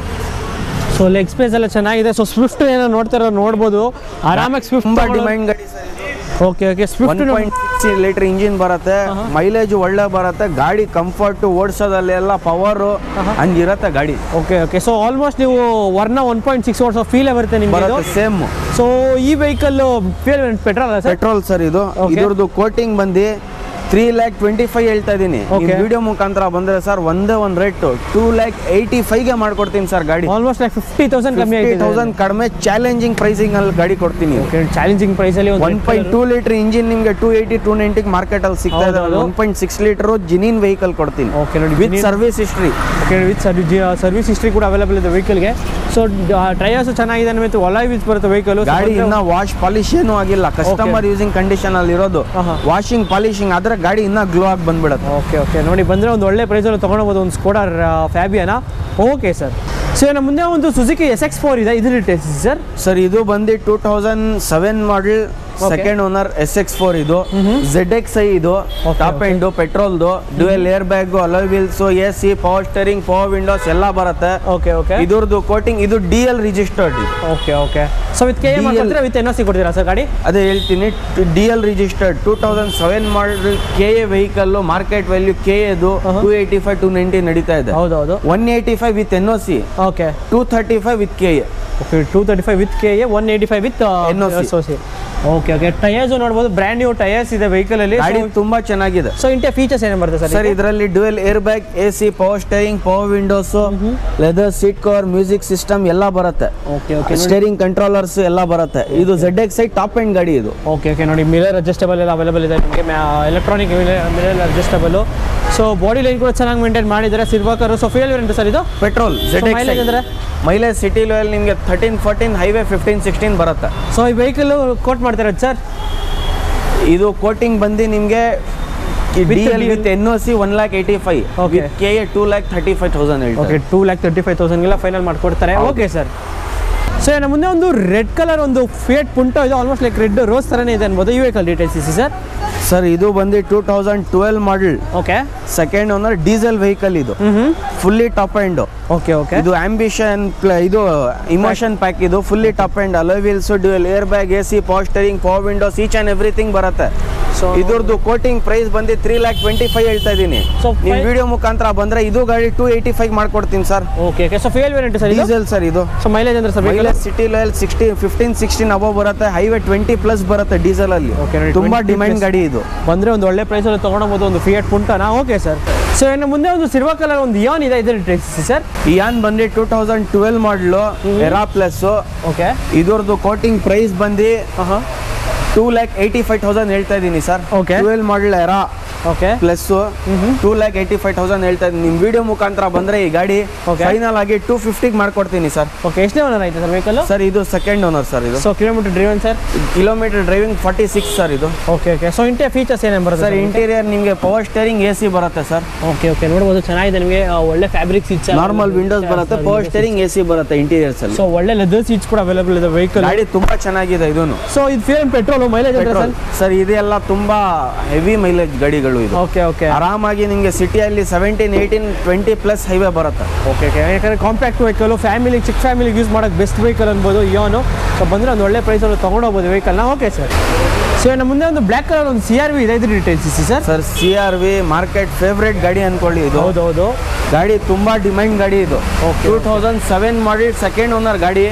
So leg space ಎಲ್ಲ ಚೆನ್ನಾಗಿದೆ. So Swift ಏನೋ ನೋಡ್ತಾರೋ ನೋಡ್ಬೋದು ಆರಾಮಾಗಿ. ಸ್ವಿಫ್ಟ್ ತುಂಬಾ ಡಿಮ್ಯಾಂಡ್ ಗಾಡಿ sir. Okay okay, Swift one point six litre engine ಬರುತ್ತೆ, ಮೈಲೇಜ್ ಒಳ್ಳೆ ಬರುತ್ತೆ, ಗಾಡಿ ಕಂಫರ್ಟ್ ಓಡಿಸೋದಲ್ಲೆಲ್ಲ ಪವರ್ ಹಂಗಿರುತ್ತೆ ಗಾಡಿ. Okay okay. ಸೊ ಆಲ್ಮೋಸ್ಟ್ ನೀವು ವರ್ನ ಒನ್ ಪಾಯಿಂಟ್ ಸಿಕ್ಸ್ ಓಡಿಸೋ ಫೀಲ್ ಬರುತ್ತೆ ನಿಮಗೆ ಸೇಮ್. ಸೊ ಈ vehicle petrol sir? Petrol sir ಇದು. ಇದ್ರದ್ದು ಕೋಟಿಂಗ್ ಬಂದು ತ್ರೀ ಲ್ಯಾಕ್ ಟ್ವೆಂಟಿ ಫೈವ್ ಹೇಳ್ತಾ ಇದೀನಿ. ವಿಡಿಯೋ ಮುಖಾಂತರ ಬಂದ್ರೆ ಸರ್ ಒಂದೇ ಒಂದ್ rate two lakh eighty five ಗೆ ಮಾಡ್ಕೊಡ್ತೀನಿ ಸರ್ ಗಾಡಿ. ಆಲ್ಮೋಸ್ಟ್ ಲೈಕ್ ಫಿಫ್ಟಿ ತೌಸಂಡ್ ಕಮ್ಮಿ ಆಗಿದೆ. ತೌಸಂಡ್ ಕಡಿಮೆ ಚಾಲೆಂಜಿಂಗ್ ಪ್ರೈಸಿಂಗ್ ಅಲ್ಲಿ ಗಾಡಿ ಕೊಡ್ತೀನಿ. ಚಾಲೆಂಜಿಂಗ್ ಪ್ರೈಸ್ ಅಲ್ಲಿ one point two litre engine ನಿಮಗೆ two eighty two ninety market ಅಲ್ಲಿ ಸಿಗ್ತಾ ಇದೆ. One point six litre engine vehicle ಕೊಡ್ತೀನಿ. ಓಕೆ ನೋಡಿ, with service history. Okay, with service history ಕೂಡ ಅವೈಲೇಬಲ್ ಇದೆ ವೆಹಿಕಲ್ಗೆ. ಸೊ ಟೈರ್ಸ್ ಚೆನ್ನಾಗಿದೆ, ಮತ್ತು ಅಲಾಯ್ ವೀಲ್ಸ್ ಬರುತ್ತೆ ವೆಹಿಕಲ್. ಗಾಡಿ ಇನ್ನ ವಾಶ್ ಪಾಲಿಶ್ ಏನೂ ಆಗಿಲ್ಲ, ಕಸ್ಟಮರ್ ಯೂಸಿಂಗ್ ಕಂಡೀಷನ್ ಅಲ್ಲಿ ಇರೋದು. ವಾಷಿಂಗ್ ಪಾಲಿಶಿಂಗ್ ಆದ್ರೆ ಗಾಡಿ ಇನ್ನ ಗ್ಲೋ ಆಗಿ ಬಂದ್ಬಿಡುತ್ತೆ. ಓಕೆ ಓಕೆ, ನೋಡಿ ಬಂದರೆ ಒಂದು ಒಳ್ಳೆ ಪ್ರೈಸಲ್ಲಿ ತೊಗೊಳ್ಬೋದು ಒಂದು ಸ್ಕೋಡಾ ಫ್ಯಾಬಿಯಾನ. Okay sir. ಸೊ ನಮ್ಮ ಮುಂದೆ ಒಂದು ಸುಜುಕಿ ಎಸ್ ಎಕ್ಸ್ ಫೋರ್ ಇದೆ, ಇದು ಡೀಟೇಲ್ಸ್ ಸರ್? ಸರ್ ಇದು ಬಂದು two thousand seven model, second owner, S X four ಇದು. ಝೆಡ್ ಎಕ್ಸ್ ಐ ಇದು, ಟಾಪ್ ಎಂಡ್, ಪೆಟ್ರೋಲ್ದು, dual air bag, alloy wheels, A C, power steering, power windows ಎಲ್ಲ ಬರುತ್ತೆ. Okay okay. ಇದ್ರದ್ದು ಕೋಟಿಂಗ್ ಇದು D L registered ಇದು. Okay okay. So with K M ಹಾಕಿದ್ರೆ with N O C ಕೊಡ್ತೀರಾ sir ಗಾಡಿ? ಅದೇ ಹೇಳ್ತೀನಿ, D L registered two thousand seven model, K A vehicle, market value ಕೆ ಎದು two eighty five two ninety ನಡೀತಾ ಇದೆ. ಹೌದೌದು. One eighty five with N O C. Okay two thirty five with K A okay two thirty five with K A one eighty five with N O C okay okay tyres ನೋಡ್ಬೋದು brand new tyres ಇದೆ vehicle ಅಲ್ಲಿ ಗಾಡಿ ತುಂಬಾ ಚೆನ್ನಾಗಿದೆ so ಇಂಟೆ features ಏನೇನು ಬರುತ್ತೆ sir sir ಇದರಲ್ಲಿ dual air bag A C power steering power windows leather seat cover music system ಎಲ್ಲ ಬರುತ್ತೆ ಓಕೆ ಓಕೆ ಸ್ಟೇರಿಂಗ್ ಕಂಟ್ರೋಲರ್ಸ್ ಎಲ್ಲ ಬರುತ್ತೆ ಇದು Z X I top end ಗಾಡಿ ಇದು ಓಕೆ ಓಕೆ ನೋಡಿ ಮಿರರ್ ಅಡ್ಜಸ್ಟಬಲ್ ಎಲ್ಲ ಅವೈಲೇಬಲ್ ಇದೆ ನಿಮಗೆ electronic mirror adjustable so body line ಕೂಡ ಚೆನ್ನಾಗಿ ಮೇಂಟೈನ್ ಮಾಡಿದ್ದಾರೆ silver colour so fuel variant sir ಇದು ಪೆಟ್ರೋಲ್ ಝೆಡ್ ಎಕ್ಸ್ ಮೈಲೇಜ್ ಅಂದ್ರೆ ಮೈಲೇಜ್ ಸಿಟಿ ಲೆವೆಲ್ ನಿಮಗೆ thirteen fourteen highway fifteen sixteen ಬರುತ್ತೆ ಸೊ ಈ ವೆಹಿಕಲ್ ಕೋಟ್ ಮಾಡ್ತಾರೆ ಸರ್ ಇದು ಕೋಟಿಂಗ್ ಬಂದು ನಿಮಗೆ D L with N O C one lakh eighty five okay K A two lakh thirty five thousand ಹೇಳಿ okay two lakh thirty five ತೌಸಂಡ್ಗೆಲ್ಲ final ಮಾಡ್ಕೊಡ್ತಾರೆ okay sir so ನಮ್ಮ ಮುಂದೆ ಒಂದು ರೆಡ್ ಕಲರ್ ಒಂದು ಫಿಯಟ್ ಪುಂಟೋ ಇದು ಆಲ್ಮೋಸ್ಟ್ ಲೈಕ್ ರೆಡ್ ರೋಸ್ ಥರನೇ ಇದೆ ಅನ್ಬೋದು ಈ ವೆಹಿಕಲ್ ಡೀಟೇಲ್ಸ್ ಇಸಿ ಸರ್ ಸರ್ ಇದು ಬಂದು two thousand twelve model okay second owner diesel vehicle ಇದು fully top end okay okay ಇದು ಆಂಬಿಷನ್ ಇದು ಇಮೋಷನ್ ಪ್ಯಾಕ್ ಇದು fully top end alloy wheels dual air bag A C power steering power windows each and everything ಬರುತ್ತೆ so ಇದ್ರದ್ದು coating price ಬಂದು three lakh twenty five ಹೇಳ್ತಾ ಇದ್ದೀನಿ ನೀವು video ಮುಖಾಂತರ ಬಂದ್ರೆ ಇದು ಗಾಡಿ ಟೂ ಏಯ್ಟಿ ಫೈವ್ ಮಾಡ್ಕೊಡ್ತೀನಿ sir okay okay so fuel variant sir diesel sir ಇದು ಸೊ ಮೈಲೇಜ್ ಅಂದ್ರೆ sir mileage city level sixty fifteen sixteen above ಬರುತ್ತೆ ಹೈವೇ ಟ್ವೆಂಟಿ ಪ್ಲಸ್ ಬರುತ್ತೆ ಡೀಸೆಲ್ ಅಲ್ಲಿ ತುಂಬಾ ಡಿಮ್ಯಾಂಡ್ ಗಾಡಿ ಇದು ಬಂದ್ರೆ ಒಂದು ಒಳ್ಳೆ ಪ್ರೈಸ್ ಅಲ್ಲಿ ತಗೊಳ್ಬಹುದು ಒಂದು ಫಿಯಟ್ ಪುಂಟೋನಾ ಓಕೆ ಸರ್ ಸೊ ಇನ್ನು ಮುಂದೆ ಒಂದು ಸಿಲ್ವರ್ ಕಲರ್ ಒಂದು ಇಯಾನ್ ಇದೆ ಇದರ ಡೀಟೇಲ್ಸ್ ಸರ್ ಇಯಾನ್ ಬಂದು two thousand twelve model Era plus okay ಇದರದ್ದು ಕೋಟಿಂಗ್ ಪ್ರೈಸ್ ಬಂದು two lakh eighty five thousand ಹೇಳ್ತಾ ಇದ್ದೀನಿ sir okay twelve model Era okay plus two lakh eighty five thousand ಹೇಳ್ತಾ ಇದ್ದೀನಿ ನಿಮ್ಮ ವಿಡಿಯೋ ಮುಖಾಂತರ ಬಂದ್ರೆ ಈ ಗಾಡಿ ಫೈನಲ್ ಆಗಿ ಟೂ ಫಿಫ್ಟಿಗೆ ಮಾಡ್ಕೊಡ್ತೀನಿ ಸರ್ ಓಕೆ ಎಷ್ಟನೇ ಓನರ್ ಆಯ್ತು ಸರ್ ವೆಹಿಕಲ್ ಸರ್ ಇದು ಸೆಕೆಂಡ್ ಓನರ್ ಸರ್ ಇದು so kilometre driven sir kilometre driving forty six sir ಇದು ಓಕೆ ಓಕೆ ಸೊ ಇಂಟೆ ಫೀಚರ್ಸ್ ಏನೇನು ಬರುತ್ತೆ ಸರ್ ಇಂಟೀರಿಯರ್ ನಿಮಗೆ ಪವರ್ ಸ್ಟೇರಿಂಗ್ ಎ ಸಿ ಬರುತ್ತೆ ಸರ್ ಓಕೆ ಓಕೆ ನೋಡ್ಬೋದು ಚೆನ್ನಾಗಿದೆ ನಿಮಗೆ ಒಳ್ಳೆ ಫ್ಯಾಬ್ರಿಕ್ ಸೀಟ್ಸ್ ನಾರ್ಮಲ್ ವಿಂಡೋಸ್ ಬರುತ್ತೆ ಪವರ್ ಸ್ಟೇರಿಂಗ್ ಎ ಸಿ ಬರುತ್ತೆ ಇಂಟೀರಿಯರ್ಸ್ ಅಲ್ಲಿ ಸೊ ಒಳ್ಳೆ ಲೆದರ್ ಸೀಟ್ಸ್ ಕೂಡ ಅವೈಲೇಬಲ್ ಇದೆ ವೆಹಿಕಲ್ ಗಾಡಿ ತುಂಬಾ ಚೆನ್ನಾಗಿದೆ ಇದೂನು ಸೊ ಇದು fuel petrol mileage petrol sir ಇದೆಲ್ಲ ತುಂಬಾ ಹೆವಿ ಮೈಲೇಜ್ ಗಾಡಿಗಳು ಇದು ಓಕೆ ಓಕೆ ಆರಾಮಾಗಿ ನಿಮಗೆ ಸಿಟಿಯಲ್ಲಿ seventeen eighteen twenty plus highway ಬರುತ್ತೆ ಓಕೆ ಓಕೆ ಯಾಕಂದರೆ ಕಾಂಪ್ಯಾಕ್ಟ್ ವೆಹಿಕಲ್ ಫ್ಯಾಮಿಲಿ ಚಿಕ್ಕ ಫ್ಯಾಮಿಲಿಗೆ ಯೂಸ್ ಮಾಡೋಕ್ಕೆ ಬೆಸ್ಟ್ ವೆಹಿಕಲ್ ಅನ್ಬೋದು ಇಯೋನು ಸೊ ಬಂದರೆ ಒಂದು ಒಳ್ಳೆ ಪ್ರೈಸಲ್ಲಿ ತೊಗೊಂಡೋಗ್ಬೋದು ವೆಹಿಕಲ್ನ ಓಕೆ ಸರ್ ಸೊ ನಮ್ಮ ಮುಂದೆ ಒಂದು ಬ್ಲ್ಯಾಕ್ ಕಲರ್ ಒಂದು ಸಿ ಆರ್ ವಿ ಇದೆ ಇದ್ರ ಡೀಟೇಲ್ಸ್ ಇಸಿ sir sir C R V market favourite ಗಾಡಿ ಅನ್ಕೊಳ್ಳಿ ಇದು ಹೌದು ಹೌದು ಗಾಡಿ ತುಂಬಾ ಡಿಮ್ಯಾಂಡ್ ಗಾಡಿ ಇದು ಟೂ ತೌಸಂಡ್ ಸೆವೆನ್ ಮಾಡಿ ಸೆಕೆಂಡ್ ಓನರ್ ಗಾಡಿ